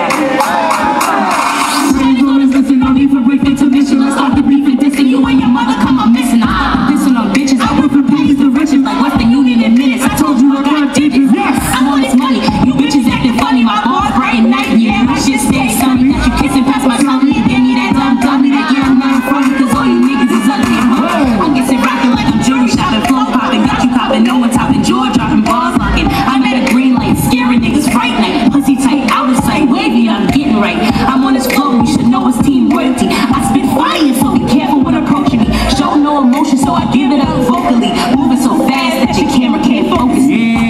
Listen, no need for brief intermission. Let's start the beef and dissing. You and your mother come up missing. I'm pissing on bitches. I work for pennies to riches like Western Union in minutes. I told you I got digits. Yes, I'm on this money. You bitches acting funny. My boss bright and night. Yeah, my shit stay sunny. Got you kissing past my tummy. Give me that dumb dummy. That yeah, I'm not funny. Cause all you niggas is ugly. I'm guessing rocking like I'm jewelry shopping. Flow popping. Got you copping. No one topping. Jaw dropping. Balls locking. I'm at a green light. Scaring niggas fright night. Pussy tight. Out of sight. Wavy. I'm getting right. I'm on this floor. You should know it's team royalty. I spit fire, so be careful when approaching me. Show no emotion, so I give it up vocally. Moving so fast that your camera can't focus.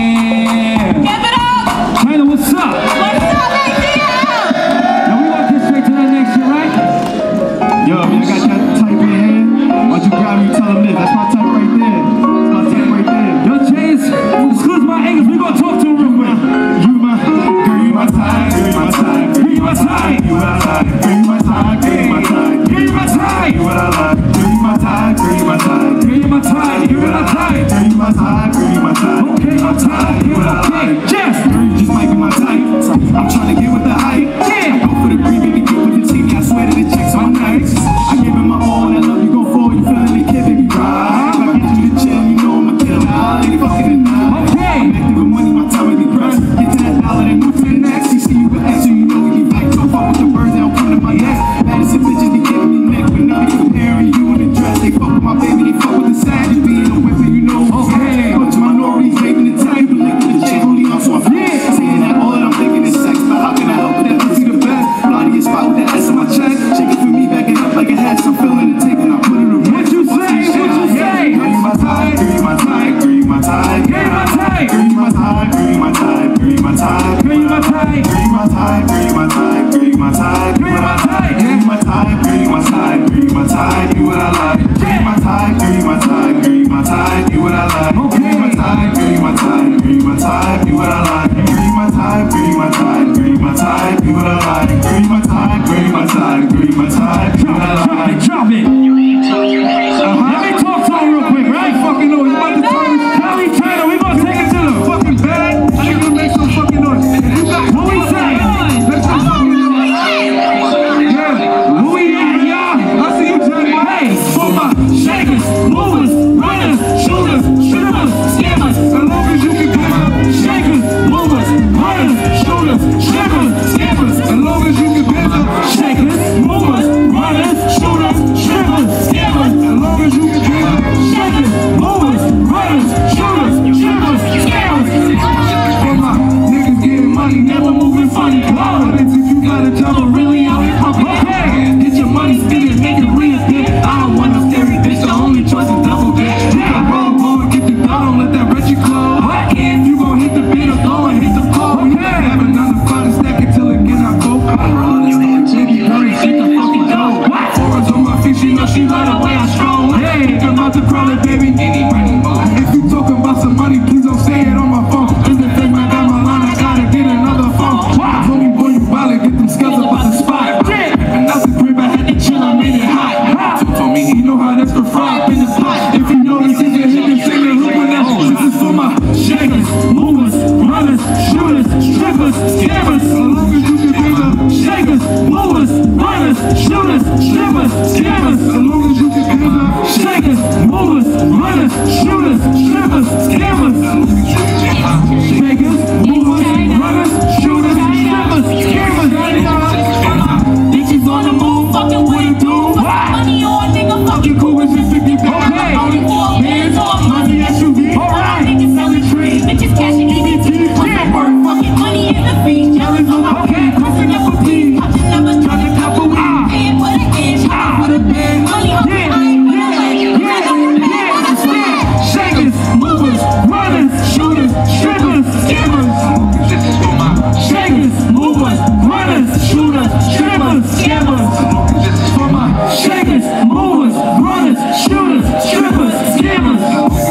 Yeah. Give it up. China, what's up? What's up, A T L? Now we want to get straight to that next shit, right? Yo, man, I got that type in here. Why don't you grab me and tell them this? That's my type right there. That's my type right there. Yo, Chase, excuse my English, we gonna talk to him real quick. You my, girl, you my type, girl, you my type, girl, Give you my time. you what I like, girl, you my type, girl, you my type, Give you my time. you what I like, girl, you my type, girl, you my type, Give you my time. Give you my time. girl, you my type, girl, you my type, Okay, my time. you what I Okay, like, Jeff. girl, you just might be my type. I'm trying to get with the hype. Yeah. I go for the green, baby, get with the team. I swear that the checks are nice. I give it my all, that love you gon' fall, you feeling the kid, baby, right? If I get you to chill, you know I'm a killer. I ain't fucking enough. Okay. I'm acting with money, my time really press. Get to that dollar, then move to the next. You see you with answer, you know we be like, don't fuck with the birds, they don't come to my neck. Madison bitches be giving me neck, but none of you comparing you in the dress. They fuck with my baby, they fuck with the savage, being a whip, you know. Okay. Bunch of minorities, raping the type, but lick with the chain, only on so I feel. Saying that all that I'm thinking is sex, but how can I help it? That pussy the best. Body is spot with the S in my chest. Shake it for me, back it up like a hat. I'm feeling the tick and I put it around. What you say? What you say? Girl, you my type, girl, you my type, girl, you my type. Give you my time. Girl, you my type, girl, you my type, girl, you my type. Give you my time. Girl, you my type, girl, you my type, girl, you my type. Give you my time. Girl, you my type, girl, you my type, girl, you my type. You what I like. Girl, you my type, girl, you my type, girl, you my type. You what I like. Girl, you my type, girl, you my type, girl, you my type. You what I like. Girl, you my type, girl, you my type, girl, you my type. You what I like. Girl, you my type, girl, you my type, girl, you my type. You what I Drop like. it, drop it. Uh-huh. Let me talk to him real quick, right? Fucking know, he's about to turn strippers, scammers, shakers, movers, runners, shooters, strippers, scammers. Bitches on the move, fucking with it, dude. Money on, nigga, fucking cool with just fifty pounds. Only four bands on money S U V. Alright, niggas selling trees, bitches cashing E D T. What's that word? Fucking money in the feet. Jealous on my pants, pressing up a beat. Touching numbers, trying to cup a weed. Paying for the inch, paying for the bed. Money on me, I ain't real like you. Shakers, movers, runners, shooters, strippers, scammers. Shakers, movers, runners, shooters, strippers, scammers. For my shakers, movers, runners, shooters, strippers, scammers.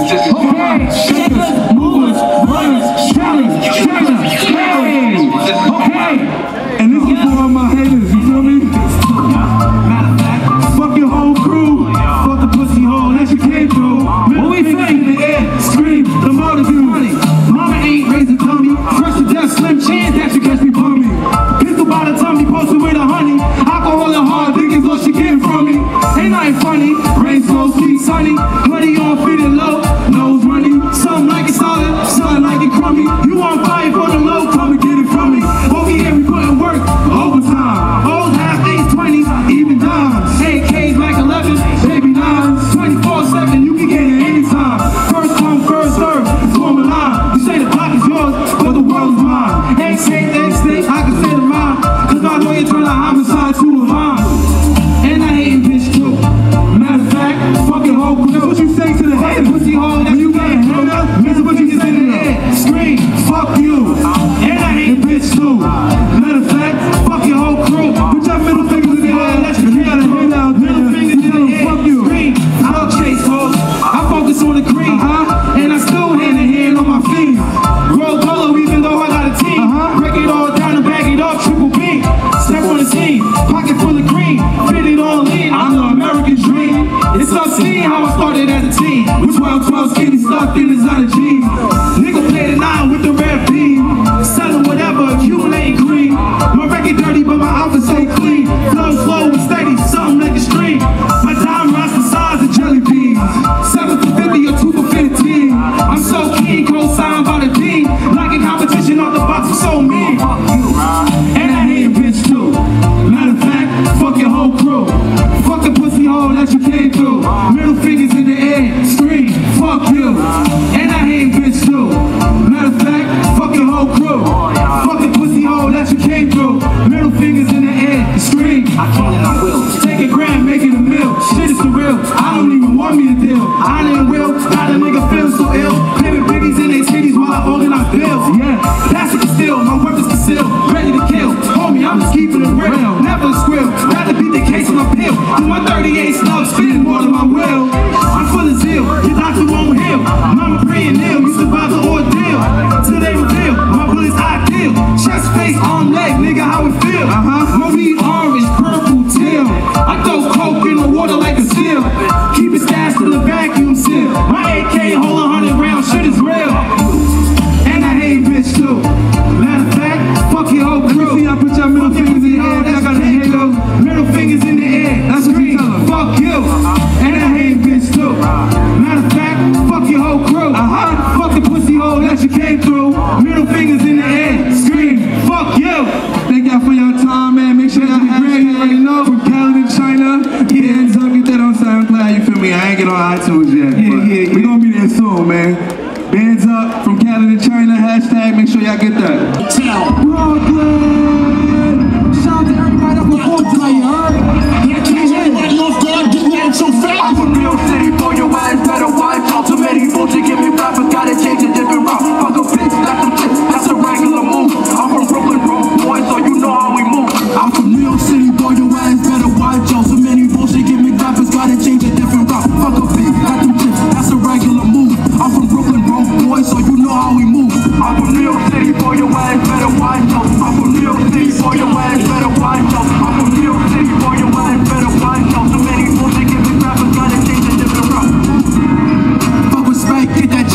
Okay, shakers, movers, runners, shooters, strippers, scammers. Okay, and this is for all my haters, you feel me? Matter of fact, fuck your whole crew, fuck the pussy hole that you came through. What we say in the air, scream, the motive you money. Mama ain't raising tummy, fresh to death, slim chance that you catch me bummy. Pistol by the tummy, posted with a honey. Alcohol and hard digging, all she getting from me. Ain't nothing funny, rain slow, sweet sunny. Hoodie on, fitting low, nose running. Something like it's solid, something like it crummy. You on fire for the low, come and get it from me. Over here we putting work, overtime. Old half days, twenties, even dimes. A Ks like eleven, baby nines. twenty-four seven, you can get it anytime. First come, first serve, form a line. You say the block is yours, but the world's mine. Ain't safe, ain't safe, I can say the rhyme. Cause my lawyer trying to homicide to a mine. And I hate bitch too. Matter of fact, fucking whole crew. That's what you say to the head. Pussy hole that you got a head up. This is what you just in the head. Scream, fuck you. And I hate bitch too. Matter of fact, fuck your whole crew. Put your middle fingers in the air. Let you get a head out. Middle fingers in the air. Fuck you. Scream, I don't chase hoes. I focus on the cream. Uh-huh. And I still hand in hand on my feet. Roll polo even though I got a team. Uh-huh. Break it all down and bag it up. Triple B. Step on the scene. Pocket full of green. Fit it all in. I'm the American dream. It's obscene how I started as a teen. With twelve twelve skinny stuffed in designer jeans. Nigga played a nine with the red beam. Selling whatever, accumulating green. My record dirty, but my outfit so clean. Flow slow and steady, something like a stream. My diamond rocks the size of jelly beans. Seven for fifty or two for fifteen. I'm so keen, co-signed by the dean. Like a competition off the box, I'm so mean. And I hate a bitch too. Matter of fact, fuck your whole crew. Fuck the pussy hole that you came through. Middle fingers in the air, scream, fuck you. And I hate bitch too. Matter of fact, fuck your whole crew. Fuck the pussy hole that you came through. Middle fingers in the air, scream, I call it, I will. Take a gram, make it a meal. Shit is surreal. I don't even want me to deal. I didn't will. Got a nigga feel so ill. Paying biggies in their titties while I organize bills. Yeah, that's it still. My work is concealed. Ready to kill. Homie, I'm just keeping it real. Never a squill. Rather beat the case on a pill. Do my thirty-eight snub, spitting more than my will. I'm full of zeal. Your doctor won't heal. Mama praying ill. You survive the ordeal. Till they reveal. My bullets ideal. Chest, face, arm, leg. Nigga, how it feel? Uh-huh. My weed orange, purple, teal. I throw coke in the water like a seal. Keep it stashed in the vacuum seal. My A K hold a hundred rounds. Shit is real. And I hate bitch too. Matter of fact, fuck your whole crew. See, I put your middle fingers in the air. I got a halo. Middle fingers in the air. That's what you tell them. Fuck you. And I hate bitch too. Matter of fact, fuck your whole crew. Uh-huh. Fuck the pussy hole that you came through. Middle fingers in the air. Scream, fuck you. Thank y'all for your time, man. Make sure y'all have you already know. From Cali to China. Yeah, and so get that on SoundCloud. You feel me? I ain't get on iTunes yet. Yeah, yeah, yeah. We gonna be there soon, man. Bands up from Cali to China. Hashtag. Make sure y'all get that. Brooklyn. Shout out to everybody up on board tonight, you heard? I'm from New York City, boy, your eyes better watch out. Too many bullshit, give me rappers, gotta change a different route. Fuck a bitch, that's a bitch, that's a regular move. I'm from Brooklyn, bro, boy, so you know how we move. I'm from New York City, boy, your eyes better watch out. Too many bullshit, give me rappers, gotta change a different route. Fuck a bitch, that's a bitch, that's a regular move. I'm from Brooklyn, bro, boy, so you know how we move. I'm from New York City, boy, your eyes better watch out. I'm from New York City, boy, your eyes better watch out. I'm from New York City, boy, your eyes better watch out. Too many bullshit, give me rappers, gotta change a different route. Fuck respect, get that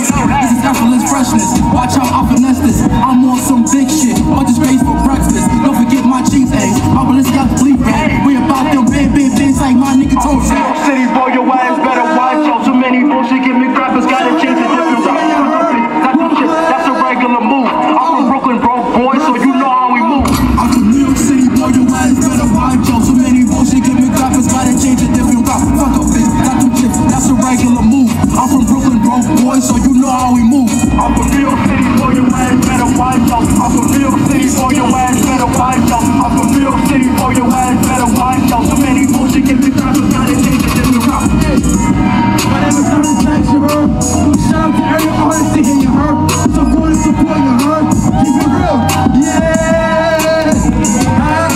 This is effortless freshness. Watch how I finesse this. I'm on some big shit. Bunch of space for breakfast. Don't forget my cheese eggs. My Balenciaga bleep red. We about them big, big things like my nigga told you. City boy, your ass better watch out. Too many bullshit, give me rappers, gotta change the different route. That's some shit, that's a regular move. I'm from Brooklyn, bro, boy, so you know how we move. I'm from New York City, boy, your ass better watch out. Too many bullshit, give me rappers, gotta change a different route. Fuck up, bitch, got them chips, that's a regular move. I'm from Brooklyn, bro, boy, so you know how we move. I'm from New York City, boy, your ass better watch out. I'm from New York City, boy, your ass better watch out. I'm from New York City, boy, your ass better watch out. Too many bullshit, give me rappers, gotta change a different route. My name is Simon Stacks, you heard? Shout out to every artist in here, you heard? Support and support, you heard? Keep it real, yeah! Huh?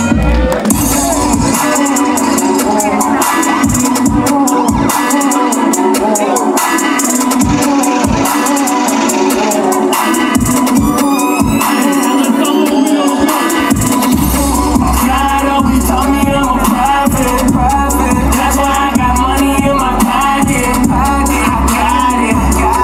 That's why I got money in my pocket, pocket. I got it, got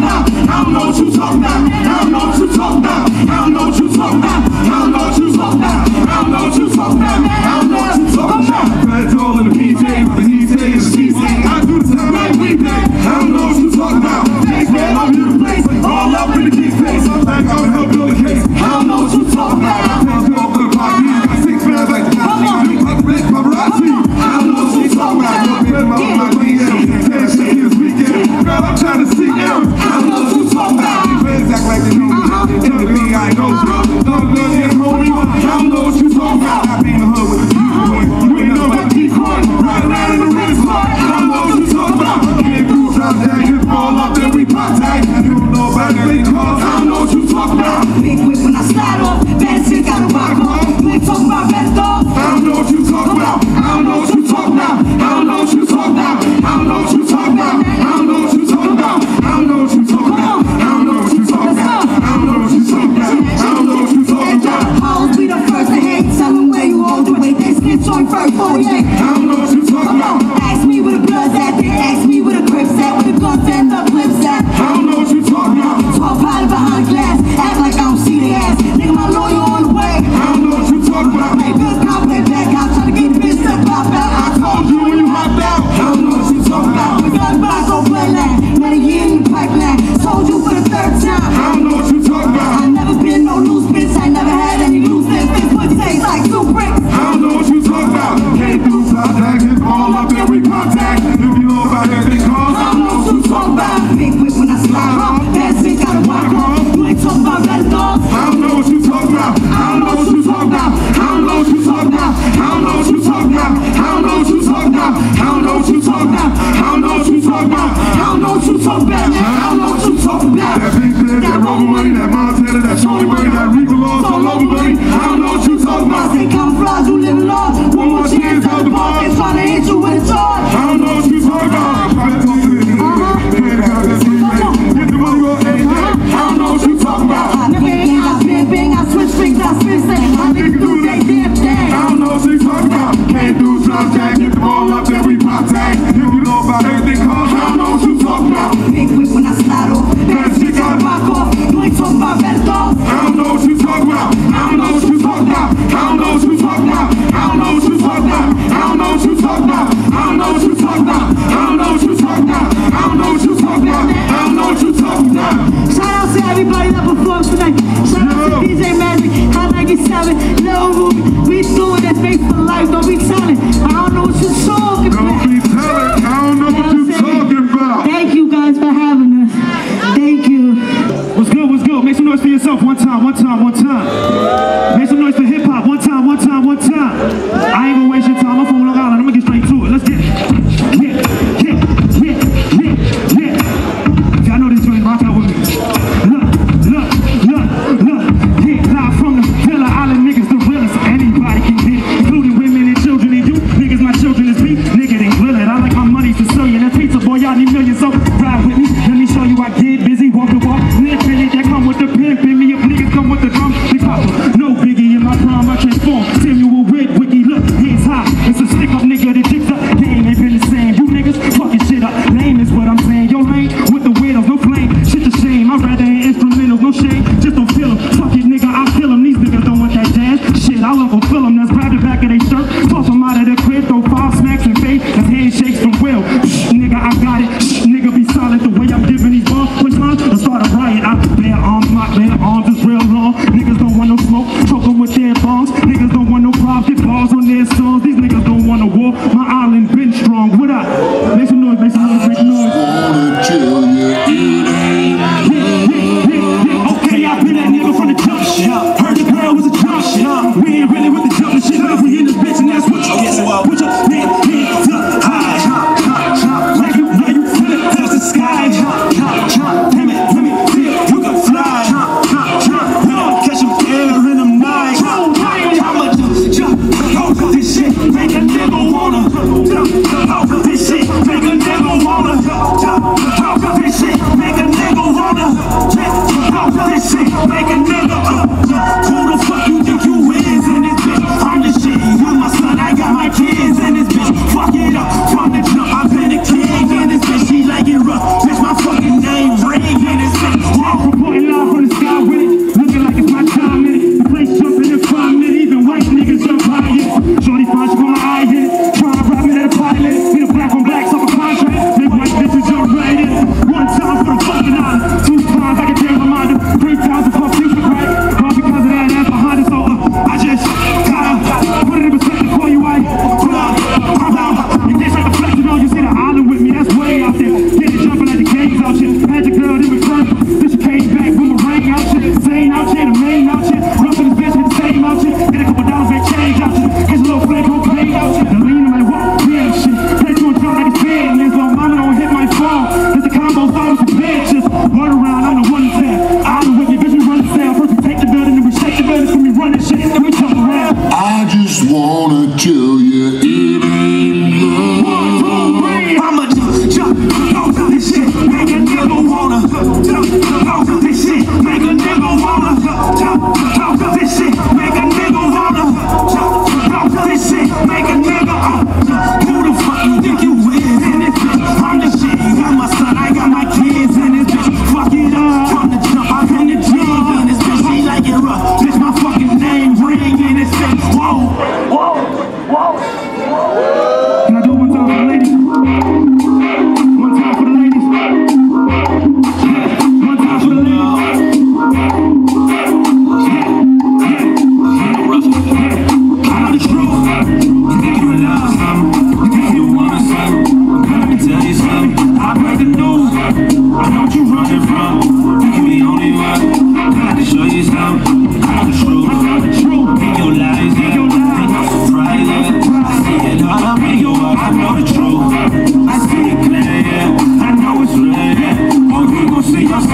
about. I don't know what you talking about. I don't know what you talking about. I don't know what you talking about. I don't know what you talking about. I don't know what you talking about. I don't know what you talking about. Feds all in the P J, the E J, and the C J. I do the time like we did. I don't know what you talking about. Thanks, man, I'm here to place. All up in the key space. I'm back on help build a case. I don't know what you talking about. Feds all for the party. Got six fans like the Nazi. Like the big paparazzi. I don't know what you talking about. Look at my my D M. Ten shit this weekend. Girl, I'm trying to see them. I don't know what you talking about. These feds act like they know me. Tell me I know you. Don't know you, homie. I don't know what you talking about. I be in the hood with the decoy. You ain't know about decoy. Right around in the red spot. I don't know what you talking about. Can't do drop down. Just fall up, then we pop tag. You don't know about that big cars. I don't know what you talking about. Big whip when I slide off. Bad shit gotta rock off. You ain't talking about bad dogs. I don't know what you talking about. I don't know what you talking about. I don't know what you talking about. I don't know what you talking about. I don't know what you talking about. I don't know what you talking about. I don't know what you talking about. I don't know what you talking about. I don't know what you talking about. Hoes be the first to hate. Tell them where you hold the weight. They snitch on first forty-eight. I don't know what you talking about. Ask me where the blood's at. They ask me where the grips at. Where the guns and the clips at. I don't know what you talking about. twelve pilot behind glass. Act like I don't see the ass. Nigga, my lawyer on the way. I don't know what you talking about. Hey, good cop, they back out. Trying to get the bitch to pop out. I Told you when you hopped out. I don't know what you talking about. We got back on bloodline. Many years in the pipeline. Told you for the third time. I don't know what you talking about. I never been no loose bitch. I never had any loose ends. This pussy tastes like two bricks. I don't know what you talking about. Can't do top tag. Just all up there we contact. If you know about everything cause. I don't know what you talking about. Big whip when I slide off. Bad shit gotta walk off. You ain't talking about red dogs. I don't know what you talking about. I don't know what you talking about. I don't know what you talking about. I don't know what you talking about. I don't know what you talking about. I don't know what you talking about. I don't know what you talking about. I don't know what you talking about. I don't know what you talking about. That big fed, that rubber money, that Montana, that Shorty money, that Rico laws all over money. I don't know what you talking about. Say camouflage, you living large. One more chance out the park and trying to hit you with a charge. I don't know what you talking about. I'm trying to talk to this nigga. Man, I got this free man. Get the money on A J. I don't know what you talking about. I bang, I bang, bang, I switch things, I spin things. I niggas do they damn thing. I don't know what you talking about. Can't do drop tag, get the ball up there, we pop tag. If you know about everything cause, I don't know what you talking about. Big whip when I slide off. Bad shit gotta rock off. You ain't talking about bad dogs. I don't know what you talking about. I don't know what you talking about. I don't know what you talking about. I don't know what you talking about. I don't know what you talking about. I don't know what you talking about. I don't know what you talking about. I don't know what you talking about. I don't know what you talking about. Shout out to everybody that performs tonight. Shout out to D J Magic, Hot ninety-seven, Lil Ruby. We doing this face for life. Don't be telling. I don't know what you're talking about. Don't be telling. I don't know what you talking about. Thank you guys for having us. Thank you. What's good, what's good? Make some noise for yourself. One time, one time, one time. Make some noise for hip hop. One time, one time, one time. I ain't gonna waste your time. I'm from Long Island. I'm gonna get straight to it. Let's get it. Yeah, yeah, yeah, yeah, yeah. Y'all know this joint. Rock out with me. Look, look, look, look. Yeah, live from the Villa Island niggas, the realest. Anybody can get it, including women and children.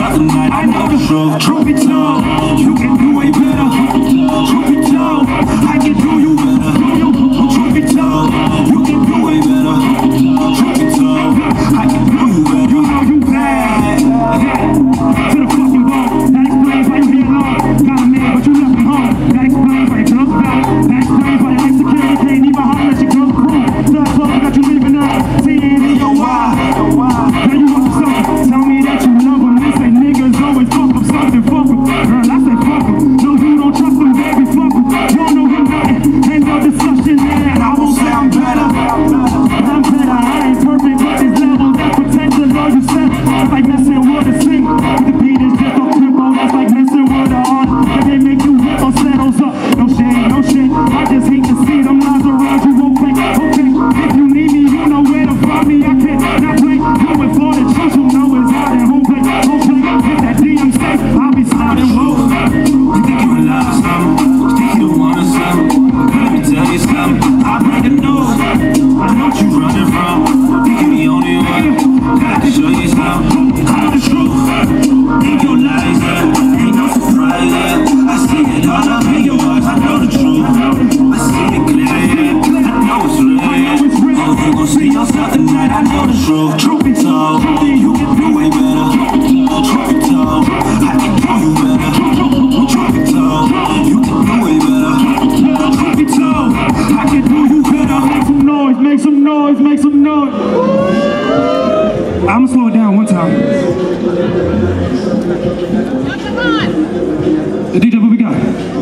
out the night, I know the truth. Truth be told, you can do way better. Truth be told, I can do you better. Truth be told, you can do way better. Truth be told, I can do you better. You know you bad. To the fucking bone. That explains why you get along. Got a man, but you left him home. That explains why your girl's back. That explains why your insecurity can't even holler at your girl's crew. Third club got you leaving out. Seeing in your why. Now you want something. Tell me that you love them. They say niggas always fuck them. Something fuck them. Girl, I say fuck them. No, you don't trust them, baby. Fuck them. You don't know him nothing. Ain't no discussion there. I won't say I'm better. I'm better. I ain't perfect, but there's levels that potential. All you said, it's like messing with a sing. The beat is just on tempo. That's like messing with a heart. And they make you hit or settles up. No shit, no shit. I just hate to see them lies around you. Okay, okay. If you need me, you know where to find me. I can't not play. Going for the truth, you know it's hard and home play. Home play. Hit that D M safe. I'll be sliding low. You think you in love, something? You think you want something? Let me tell you something. I break the news. I know what you running from. Think you the only one. Got to show you something. I know the truth. Think your lies, yeah. Ain't no surprise, yeah. I see it all up in your eyes. I know the truth. I see it clear, yeah. I know it's real, yeah. Oh, you gon' see yourself tonight. I know the truth. Truth be told, you can do way better. Truth be told, I can do you better. Truth be told, you can do way better. Truth be told, I can do you better. Make some noise, make some noise, make some noise. I'ma slow it down one time. The D J, what we got?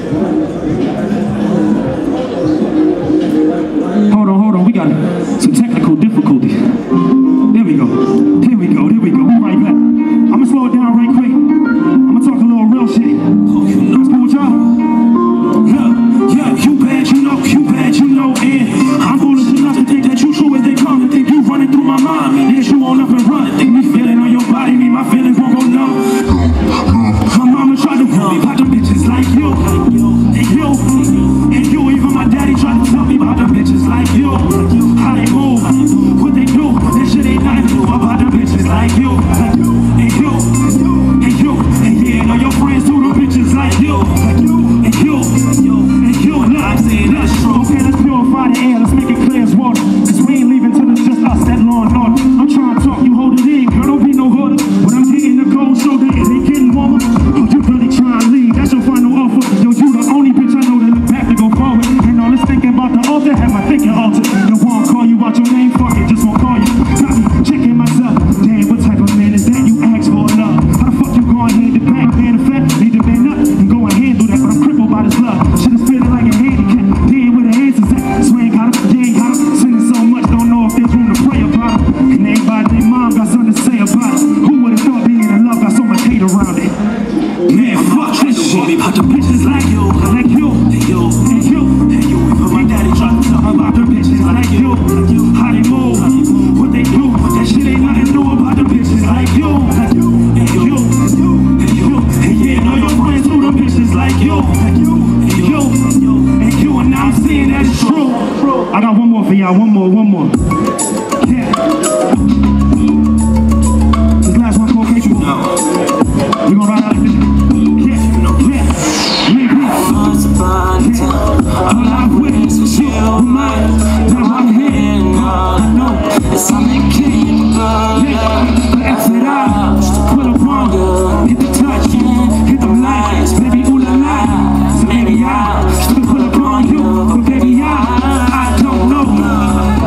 Hold on, hold on, we got some technical difficulties. There we go, there we go, there we go, we right back. I'ma slow it down right quick. I'ma talk a little real shit. Let's go with y'all. Yeah, yeah, you bad, you know, you bad, you know, and I'm foolish enough to think that you true as they come, and think you running through my mind. Yes, you on up and run, think me feeling on your body, me my feelings won't go numb. My mama tried to warn me about them bitches like you, and you, and you, even my daddy tried to tell me about them bitches like you. How they move, what they do, that shit ain't nothing new about them bitches like you, and you, and you, and yeah, and all your friends do them bitches like you, and you, and you, and you, and I'm saying that's true. Okay, let's purify the air, let's make it clear as water, cause we ain't leaving till it's just us, that law and order. I'm trying to talk, you hold it in, girl, don't be no hooder. When I'm hitting the cold shoulder, it ain't getting warmer. Oh, you really trying to leave, that's your final offer. Yo, you the only bitch I know that look back to go forward. And all this thinking about the altar, have my thinking altered. No one call you out your name, fuck it, just won't call you. Got me checking myself, damn, what type of man is that? You ask for love. How the fuck you going hand to back, man to fat? Need to man up and go and handle that, but I'm crippled by this love. Shit is feeling like a handicap, damn, where the answers at? So I ain't got it, you ain't got it. Sinning so much, don't know if there's room to pray about it. And everybody, their mom got something to say about it. Who would've thought being in love got so much hate around it? Man, fuck this shit. About the bitches like you, like you, and you, and you, and you. Even my daddy tried to tell me about the bitches like you, how they move, what they do. That shit ain't nothing new about the bitches like you, like you, and you, and you, and yeah, and all your friends do the bitches like you, and you, and you, and you, and now I'm seeing that it's true. I got one more for y'all, one more, one more. Yeah. This last one called Capable. We gonna ride out like this. Once upon a time, all I wish was your mind. Now I'm here, I know it's something came about. But after that, just to put up on you, hit the touch, hit the lights, baby, ooh la la. So maybe I just to put up on you, but baby I, I don't know love.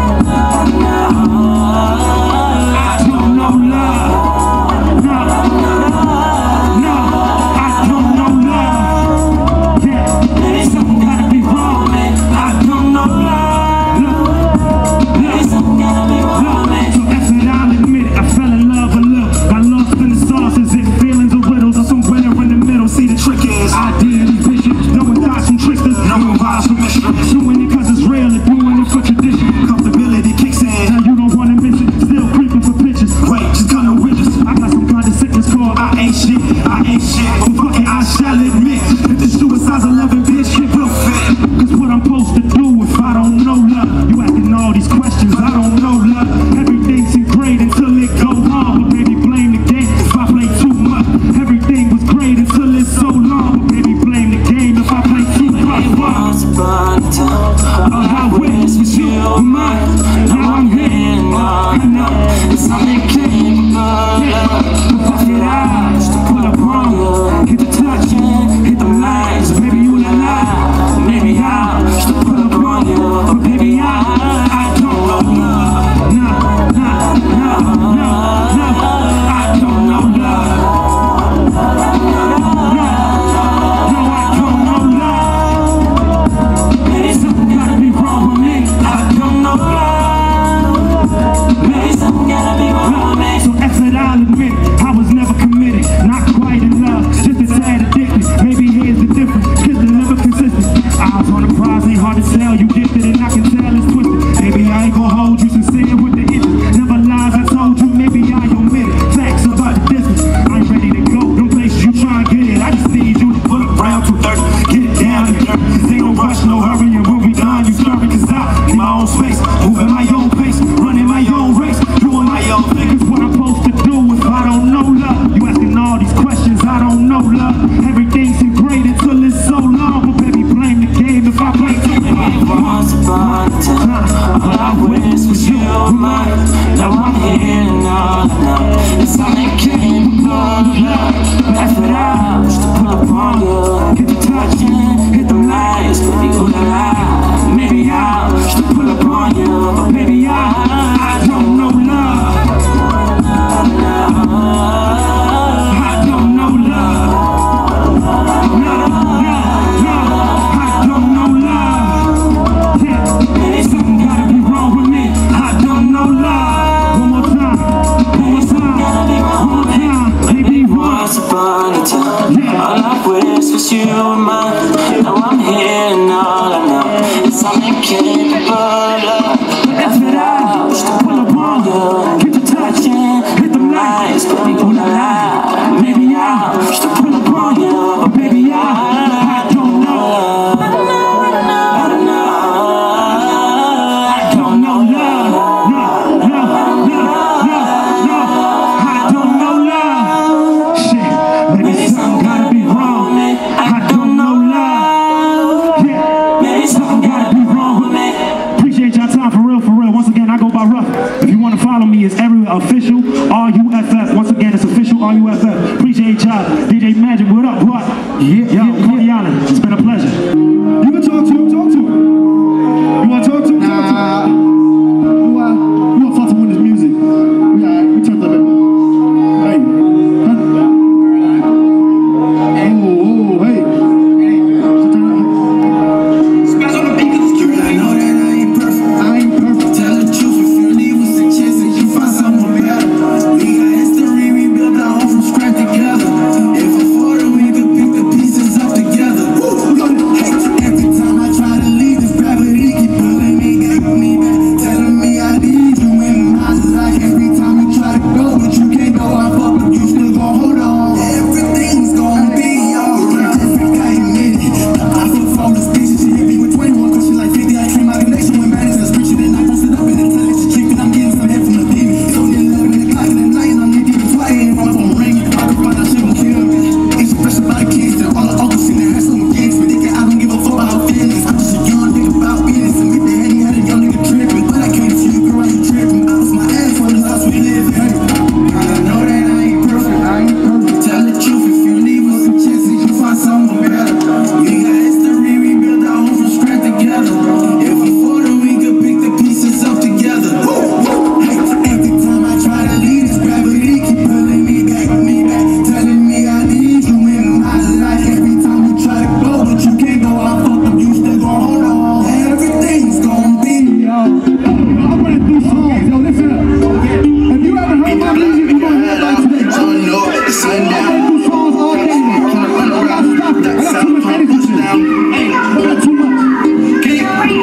I don't know love. No, no, I don't know love. There's something gotta be wrong, man. I don't know love. Look, there's something gotta be wrong, man. So that's it, I'll admit it. I fell in love a little. Got lost in the sauce. Is it feelings or riddles or some winner in the middle? See, the trick is I did these bitches. Knowing thoughts from tricksters. Knowing vibes from mistress. Doing it cause it's real and doing it for tradition. Comfortability kicks in. Now you don't wanna miss it. Still creeping for pictures. Wait, just got no riches. I got some kind of sickness called I ain't shit. I ain't shit. But fucking I shall admit. If the suicide's eleven, bitch, it will fit. Cause what I'm supposed to do if I don't know love? You asking all these questions, I don't know love. Everything's in great until it goes hard. But baby, blame the game if I play too much. upon you. Get the touching, hit the lights, baby, ooh la la. Maybe I'll still pull upon you, but maybe I, I don't know love. I don't know love. No, no, no, I don't know love. Yeah, something gotta be wrong with me. I don't know love. One more time, one more time, one more time. Maybe once upon a time, all I wish was you and mine. Now I'm here and all I know is I'm incapable of. That's what I wish to pull upon you. Get the touching, hit the lights, baby, ooh la la. Maybe I wish to pull upon you, but baby I, I don't know. I don't know, I don't know, I don't know love. No, no, no, no, no, I don't know love. Shit, maybe something gotta be wrong. I don't know love. Yeah, maybe something gotta be wrong with me. Appreciate y'all time, for real, for real. Once again, I go by Ruff. If you want to follow me, it's everywhere official R U F F. Once again, it's official R U F F. Appreciate y'all. D J Magic, what up? What? Yeah, yo, yeah, Coney yeah. Island. It's been a pleasure. You can talk to him. Talk to him. You want to talk to him? Talk nah. to him. You want, you want to talk to him with his music? We all right. We turned up. Hey. Hey. Oh, hey. Smash on the beat. I know that I ain't perfect. I ain't perfect. Tell the truth. If you leave with a chance and you find someone better. We got history. We built our home from scratch together. If I fall, we could pick the pieces up together. Woo, hey, every time I try to leave, this gravity keep pulling me back, me back, telling me I need you in my life. Every time you try to go, but you can't go. I fuck with you, still gon' hold on. Everything's gonna be alright. Perfect, I admit it. I flip from the station, she hit me with twenty-one, cause she like fifty. I train my connection with madness and preaching, and I post it up in the intelligence chick, and I'm getting some head from the demon. It's only eleven o'clock in the night, and I'm need even twice, and my phone ringing. I can find out shit gon' kill me. Ain't special about the kids, and all the uncles seen their ass on gigs, but they I don't give a fuck about how feelings. I'm just a young nigga about business, and get the head, he had a young nigga tripping. But I can't see you, girl, why you tripping? I was my ass for the house we live in. I know that I ain't perfect, I ain't perfect. Tell the truth, if you leave with some chances, you find someone better. We got history, we built our home from scratch together. If we fall, then we could pick the pieces up together. Hey, every time I try to leave, this gravity keep pulling me back, me back, telling me I need you in my life. Every time you try to go, but you can't go. I fuck up, you still gon' hold on. Everything's gon' be alright. I'm running through songs, yo, listen up. If you ever heard my music, you gon' hear about today. I'm running through songs all day. I gotta stop it. I got too much energy today. Hey, I got too much. Beat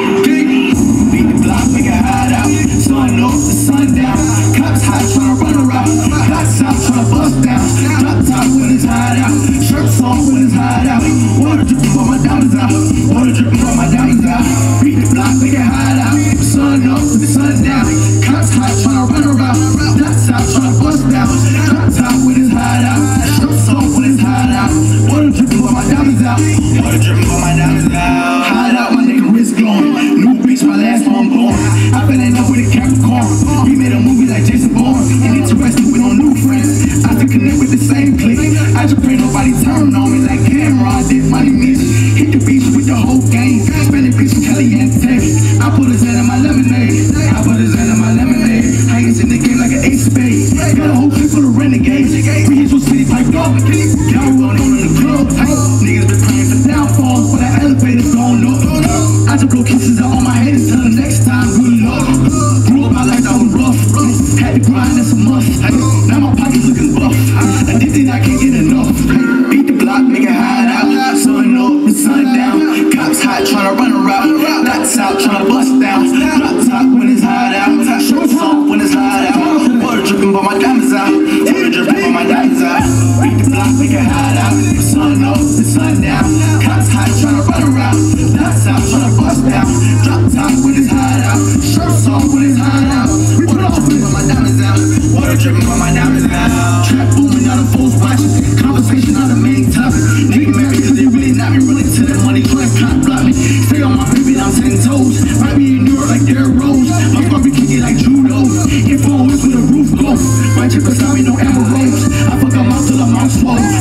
the block, make it hot out. Sun up, the sun down. Cops hot, tryna run around. Cops out, tryna bust down. Drop top when it's hot out. Shirts off when it's hot out. Water dripping from my diamonds out. Water dripping from my diamonds out. Beat the block, make it hot out. Sun up, the sun down. Cops hot, tryna run around. Cops out, tryna bust down. Drop top when it's hot out. Shirts off when it's hot out. Water dripping from my diamonds out. Water dripping from my diamonds out. Hot out, my nigga wrist glowing. New beach, my last one born. I fell in love with a Capricorn. We made a movie like Jason Bourne. And interested with no new friends. I still connect with the same clique. I just pray nobody turn on me like Cameron did money music. Hit the beach with the whole gang. Spend the beach with Caliente. I put his hand in my lemonade. I put his hand in my lemonade. I ain't in the game like an ace spade. Got a whole clique full of renegades. We hit your city like dog. Y'all going on in the club. Niggas been praying for downfalls, but that elevator's going up. I just blow kisses out on my head until the next time. Good luck. Grew up my life that was rough. Had to grind, that's a must. Now my pockets looking buff. Addicted, I can't get enough. Beat the block, make it hot out. Sun up, the sun down. Cops hot, tryna run around. Lights out, tryna bust down. Drop top when it's hot out. Shorts off when it's hot out. Water dripping by my diamonds out. Water dripping by my diamonds out. Beat the block, make it hot out. Sun up, the sun down. Cops hot, tryna run around. Lights out, tryna bust down. Drop top when it's hot out. Shirts off when it's hot out. Water dripping by my diamonds out. Water dripping by my diamonds out. Trap booming out of full watches. Conversation on the main topic. Nigga married cause they really not me really to that money. Trying to cop block me. Stay on my baby, I'm ten toes. Might be in New York like Derrick Rose. My brother kick it like judo. Influence with the roof goes. My chip beside me, no ammo rolls. I fuck them out till I'm out slow. I be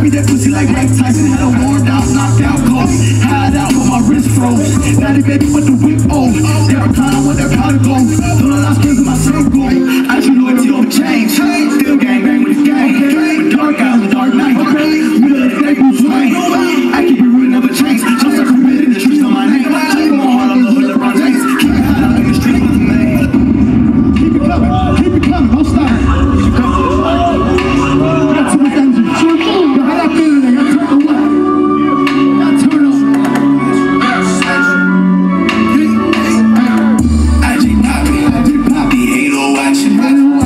me that pussy like Mike Tyson. Had a worn out, knocked out cold. Hide out with my wrist froze. Natty baby with the whip, oh. Every time with that powder go. Don't allow skins in my circle. I should loyalty don't change. Still gang bang with the gang. With dark out, the dark night. Middle of the day, who's right? I keep it real, never change. Just like committed in the streets on my name. Keep on hard on the hood, LeBron James. Keep it hot out in the streets with the man. Keep it coming, keep it coming, don't stop. Got too much energy. Yo, how y'all feeling today? Y'all turn away. Y'all turn up. I G Poppy, I G Poppy, ain't no action.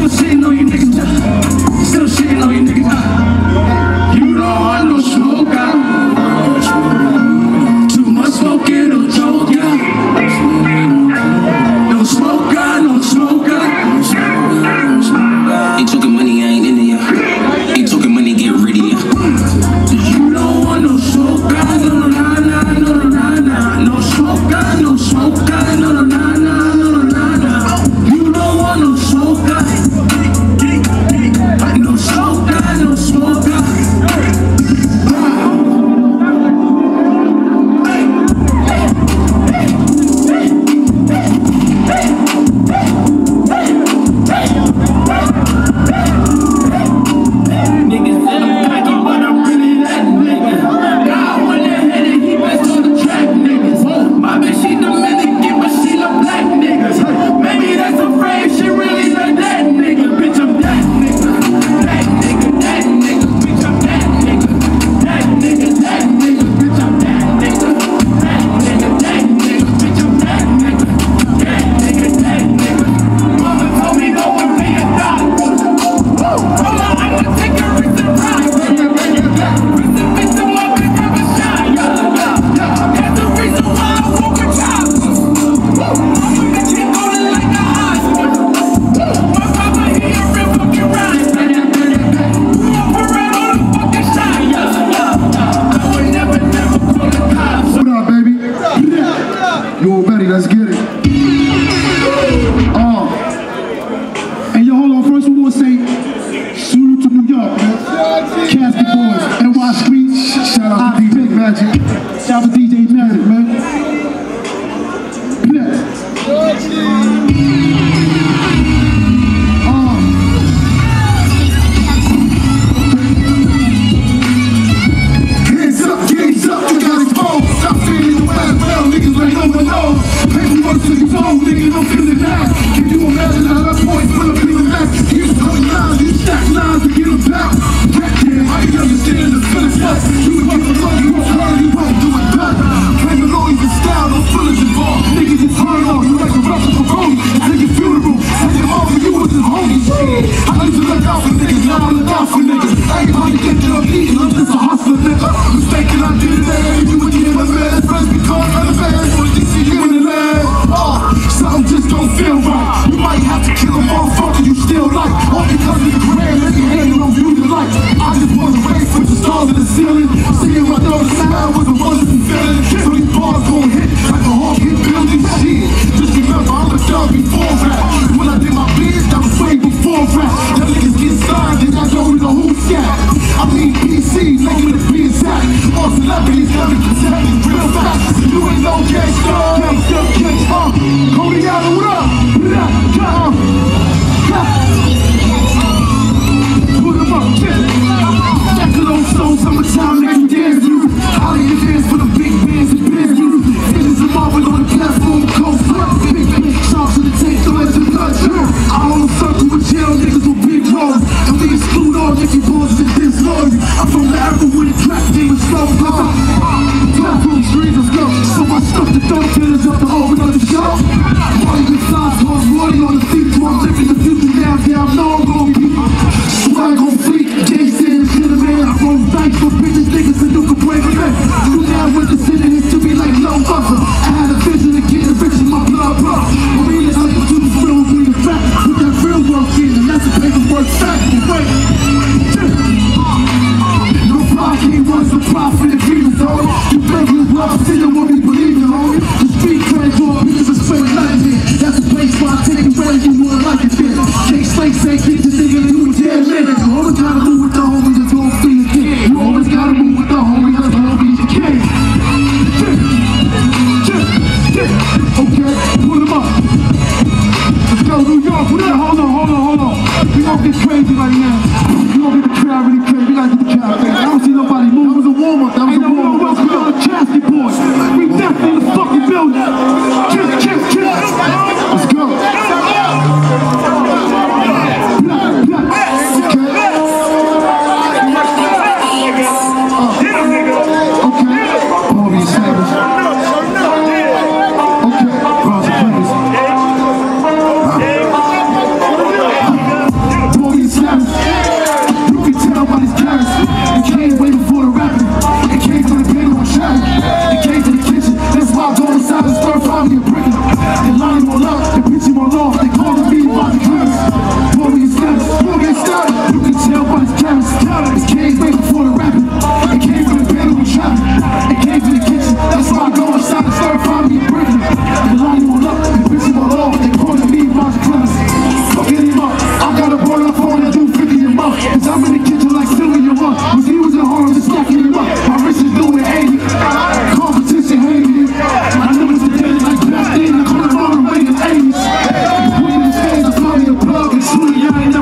Still shitting on you niggas, uh. Still shitting on you niggas, uh. You don't want no smoke, uh. Too much smoking, no joke, uh. No smoke, uh, no smoke, uh. Ain't talking money, I ain't into ya. Ain't talking money, get rid of ya. You don't want no smoke, uh. No, no, nah, nah, no, no, nah, nah. No smoke, uh, no smoke, uh. No, no, nah, nah, no, no, nah, nah. You don't want no smoke, uh. No smoke, uh, no smoke, uh.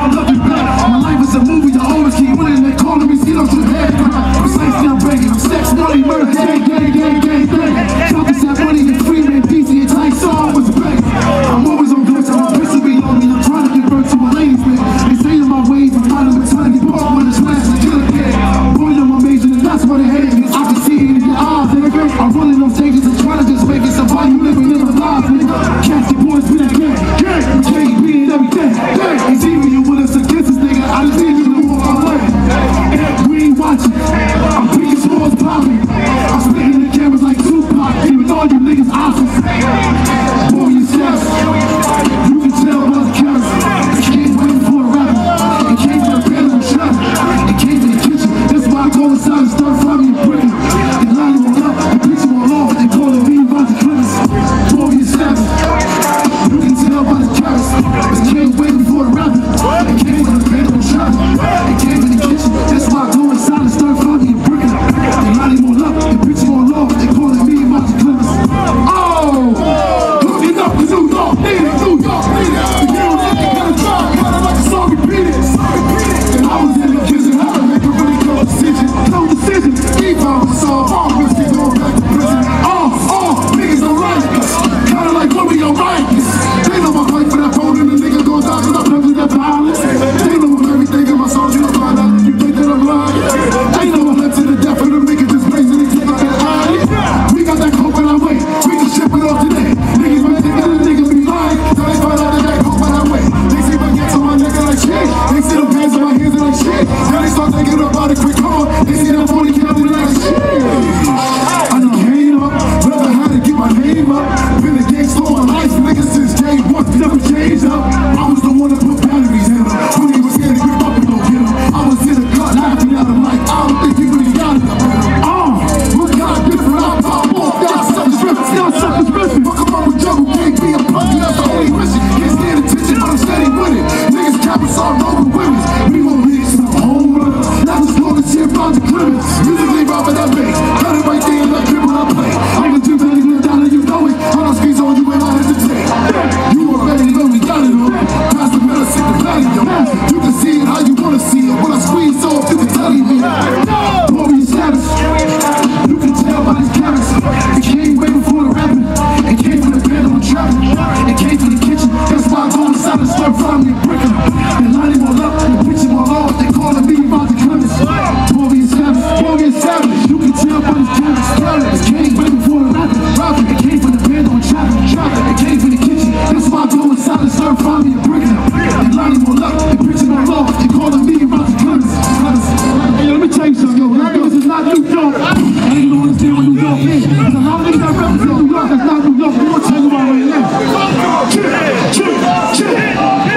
I love you back. My life is a movie, I always keep winning. They calling me Cito to the head. I'm slicing, I'm breaking, I'm sex, money, murder, gang, gang, gang, gang, gang. Talking that money and Freeman, D C, and Ty, so I was back. I'm always on drugs, I'm a pistol be on me. I'm trying to convert to a ladies man. They say in my ways, I'm finding the time to get bought when it's last to kill a kid. Boy, I'm amazing, and that's what they hate. I can see it in your eyes, nigga. I'm running on stages and trying to just make it. So why you living in my life, nigga? Catch your boys, be that gang, gang. We can't be in everything, gang. It's even you with us against this nigga. I just need you to move my way. And we ain't watching. I'm picking smalls popping. I'm spitting the cameras like Tupac. Even all you niggas awesome. Boy, you steps. You can tell by the cameras. It came waiting for a rapper. It came to the bedroom shop. It came to the kitchen. That's why I go inside and start finding a brick. They line them up. They pitch them all off. They call it me about the Clemens. Boy, you steps. You can tell by the cameras. It came waiting for a rapper. It came to the bedroom shop. It came to the kitchen. That's why I go inside and start finding a brick. They line them all up. They pitch them all off. They call it me about the Clemens. Oh! Looking up to New York, need it, New York, need it. The hero like they gotta drive, kinda like a song repeated. And I was in the kitchen, how to make a really good decision. No decision, even I was so wrong, risk it going back to prison. Oh, oh, niggas don't like us. Kinda like Romeo Rikers. They know my fight for that phone and the nigga goes out and I'm never that violence. They know everything in my soul, you don't find out if you think that I'm lying. They know I'm left to the death of the nigga just blazing and taking that eye. We got that coke in our way, we can ship it off today. Niggas might think that the niggas be lying, so they find out that that coke in our way. They see my get to my nigga like shit. They see the pants on my hands and like shit. Now they start thinking about it quick, come on. They see that forty count and like shit. I done came up, never had to get my name up. Been a gangster all my life, nigga since day one, never changed up. I was the one that put batteries in him. When he was scared to grip up and go get him. I was in the cut, laughing at him like, I don't think he really got it up in him. Oh, what kind of different I'm pop off, y'all suckers ripping, y'all suckers ripping. Fuck em up with jungle, can't be a pussy, that's the only mission. Can't stand attention, but I'm steady with it. Niggas capping all over women. We gon' hit some home runners, not just long as shit about the Clemens. Musically robbing that bass, got it right there in that crib when I play. I'm a two belly live down and you know it. All those skis on you and I hesitate. You already know we got it on. Pass the medicine, the value, yo. You can see it how you wanna see it. When I squeeze off, you can tell me. Boy, you status. You can tell by these carrots. It came way before the rapping. It came from the bedroom trapping. It came from the kitchen. That's why I go inside and start finding me a brick. They line him all up, they pitch him all off. They calling me about the Clemens. Boy, you savage. Boy, you savage. You can tell by these carrots. It came way before the rapping. Rapping. It came from the bedroom trapping. Trapping. It came from the kitchen. That's why I go inside and start finding me a brick. They line him all up, they pitch him all off. They calling me about the Clemens. Hey, let me tell you something, yo. This is not New York. I ain't gonna understand what New York is. There's a lot of niggas that represent New York. That's not New York. We're gonna tell you about right now. Chill, chill, chill.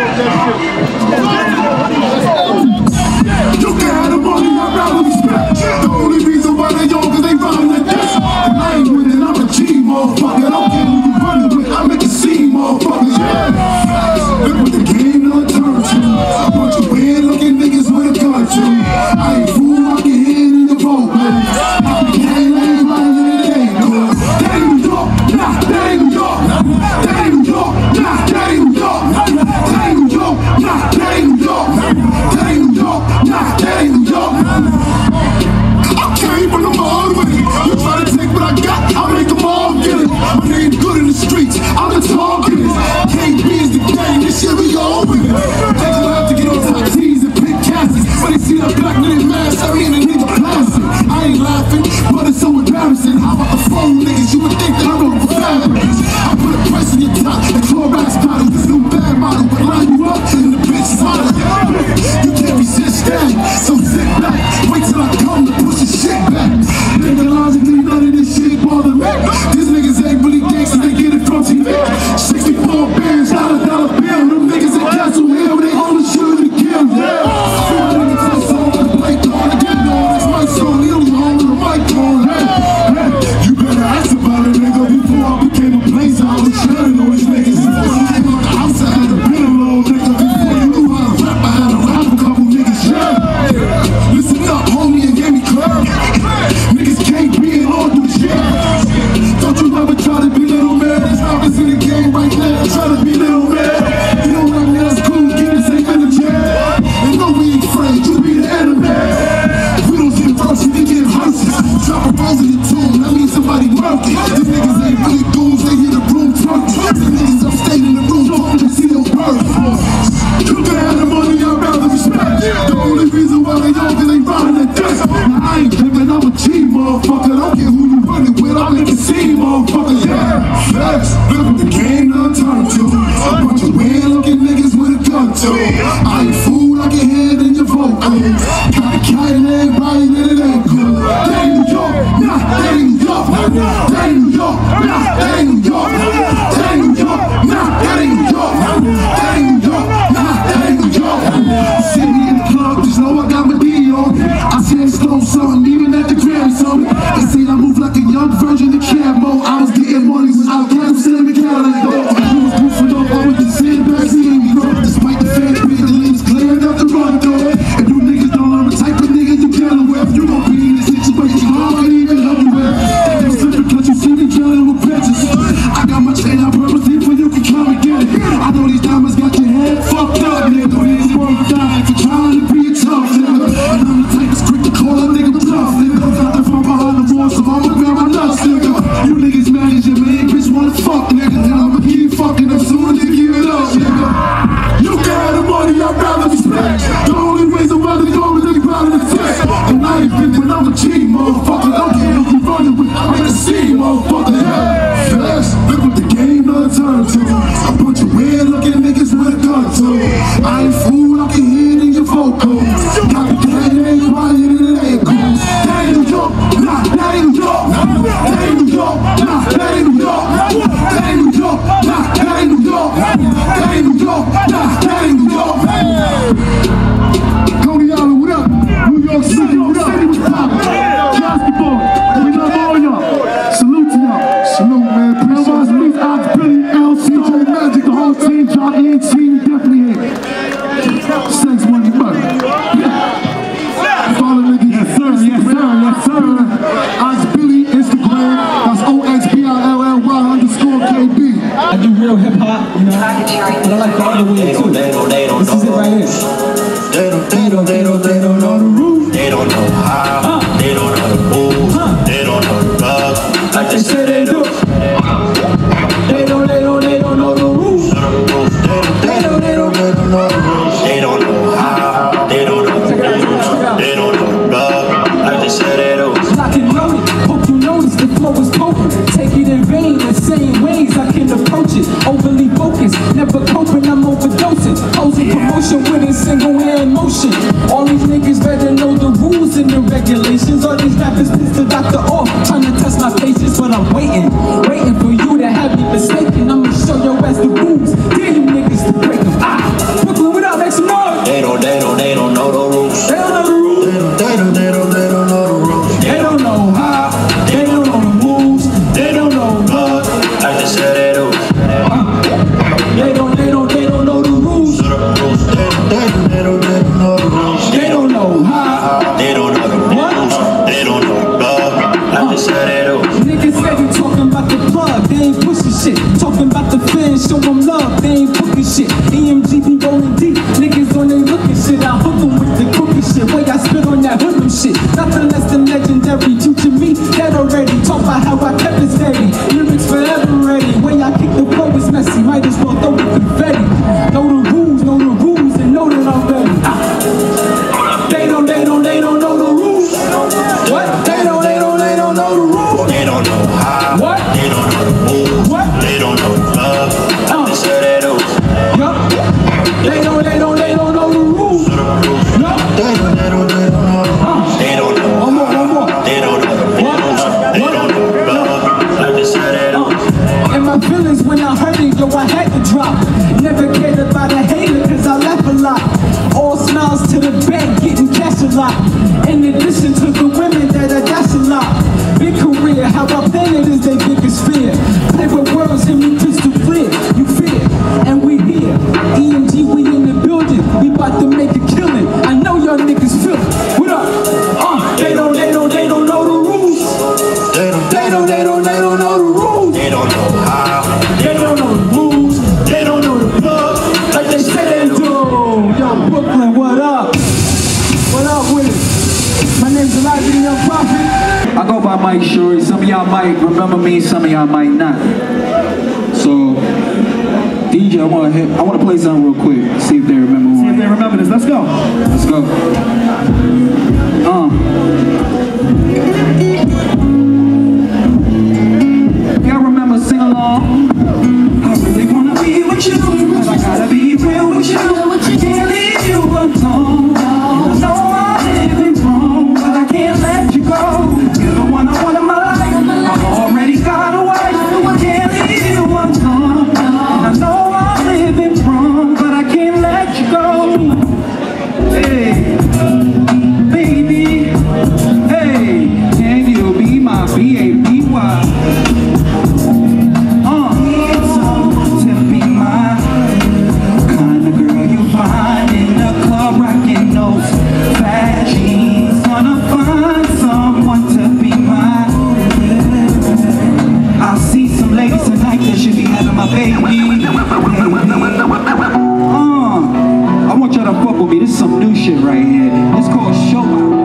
You can have the money, I'd rather respect. The only reason why they young, cause they rhyme like this. And I ain't with it, I'm a G, motherfucker. I don't care who you running with, I make it seem, motherfucker. Yeah. Look what the game done turned to. A bunch of weird looking niggas with a gun to. I ain't fool, I can hear it in the road, man. I be gang lane running in the game, no. That ain't New York, nah, that ain't New York. That ain't New York, nah, that ain't New York. That ain't New York, nah, that ain't New York. That ain't New York, nah, that ain't New York. I came from the mud with it. You try to take what I got, I make them all get it. My name good in the streets, I'm the target. K B is the game, this shit we go over it. They gonna have to get on top T's and pick casses. When they see that black nigga mask, I mean a nigga plastic. I ain't laughing, but it's so embarrassing. How about the phone niggas? You would think that I wrote for fabrics. I put a price on your top, and Clorox bottles. This new bad model will line you up, and the bitch is hotter. You can't resist that, so sit back. Wait till I come to push your shit back. Nigga, logically, none of this shit bother me. These niggas ain't really gangsters, they get it from T V. sixty-four bands, dollar dollar bill. Them niggas in Castle Hill, they own the shit to kill. Yeah. Four niggas on song with the plate on. Again, no, that's my song. He only home with a mic on. Hey, hey, you better ask about it, nigga. Before I became a blazer, I was shutting on these niggas. Before I came out the outside, I had a been alone, nigga. Before young version of Camo. I was getting money when I was still in the Cadillac. You was goofing off, I was just sitting back seeing me grow. Despite the fact that the lanes clearing out the run door. If you niggas don't learn the type of nigga you dealing with, you gon' be in a situation hard to even help you with. You slipping cause you see me dealing with bitches. I got my chain on purpose before you can come and get it. I know these diamonds got your head fucked up, nigga. Don't need to work dying for trying to be a tough nigga. And I'm the type that's quick to call a nigga bluff, nigga. Nothing from behind the wall, so I'ma grab my nuts, nigga. You niggas mad as your main bitch wanna fuck, nigga. And I'ma keep fucking them soon as you give it up, nigga. You can have the money, I'd rather respect. The only ways I'm rather go is they rather the text. And I ain't been when I'm a G, motherfucker. Don't care who you running with, I'm in the sea, motherfucker. Yeah, fast, look what the game done turned to. A bunch of weird looking niggas with a gun to. I ain't fool, I can hear it in your vocals. Got the gang, ain't quiet and it ain't cool. That ain't New York, nah, that ain't New York. That ain't New York, nah, that ain't New York. That ain't New York, nah, that ain't New York. That ain't New York, nah, that ain't New York. Coney Island, what up? New York City, what up? What's poppin'? Basketball, we love all y'all. Salute to y'all. Salute, man. Appreciate it. Please, Ox, Billy, L, C J, Magic, the whole team, Jock, E T, we definitely here. Sex, money, money. Follow niggas. Yes, sir. Yes, sir. Yes, sir. Ox, Billy, Instagram. That's O X B I L L Y underscore K B. I do real hip hop, you know, but I like the other way too. This is it right here. They don't, they don't, they don't, they don't know the rules. They don't know how. Uh. They don't know the moves. Uh. They don't know the love. Like they say they do. They don't, they don't, they don't know the rules. They don't, they don't, they don't know the rules. They don't know how. They don't know the moves. They don't know the love. Like they say they do. Lock and loaded. Hope you notice the flow is potent. Take it in vain. The same ways I can approach it. Overly focused. Never coping. I'm overdosing. Posing promotion with a single hand motion. All these niggas better know the rules and the regulations. All these rappers piss the doctor off, trying to test my patience, but I'm waiting, waiting for you to have me mistaken. I'ma show your ass the rules. Dare you niggas to break them. Ah, Brooklyn, what up? Make some noise. They don't, they don't, they don't know the rules. They don't know the rules. They don't, they don't, they don't, they don't know the rules. They don't know how. They don't know the moves. They don't know love. Like they say they do. Uh, they don't, they don't, they don't know the rules. They don't, they don't, they don't, they don't know the rules. They don't know how. They don't know the rules. They don't know love. Like they say they do. Niggas say you talking about the plug, they ain't pushing shit. Talking about the fans, show them love, they ain't booking shit. E M G be rolling deep, niggas on they looking shit. I hook them with the cookie shit, way I spit on that hoodlum shit. Nothing less than legendary, teaching me that already. Talk about how I kept it steady, lyrics forever ready. Way I kick the flow is messy, might as well throw the confetti. Know the rules, know the rules, and know that I'm ready. Ah. They don't, they don't, they don't know the rules. What? They don't, they don't, they don't know the rules. They don't know how. What? They don't know the moves. What? They don't know the love. Uh. They say they do. Yup. They don't, they don't, they don't know the rules. Yup. They don't, they don't, they don't know the rules. They don't know One more, one more. They don't know the rules. They don't know the love. Like they say they do. And my feelings when I heard it, yo, I had to drop. Never cared about a hater, cause I laugh a lot. All smiles to the bank, getting cash a lot. In addition to the women that I dash a lot. Big career, how I plan it is their biggest fear. Play with words, hear me crystal clear. You fear, and we here. E M G, we in the building. We about to make a killing. I know y'all niggas feel it. What up? Uh, they don't, they don't, they don't know the rules. They don't, They don't, they don't, they don't know the rules. they don't know how. They don't know the rules. They don't know the love. Like they say they do. Yo, Brooklyn, what up? What up with it? My name's Elijah the Young Prophet. I go by Mike Shorey. Some of y'all might remember me, some of y'all might not. So, D J, I want to hit. I want to play something real quick. See if they remember. See if they remember this. Let's go. Let's go. Uh. Y'all remember sing along? I really wanna be with you, but I gotta be real with you. I can't leave you alone. I know I'm living wrong, but I can't let you go. You're the one I want in my life. I've already got a wife. I can't leave you alone. I know I'm living wrong, but I can't let you go. Hey, baby. Hey, can you be my B A B Y? This some new shit right here. It's called Show Out.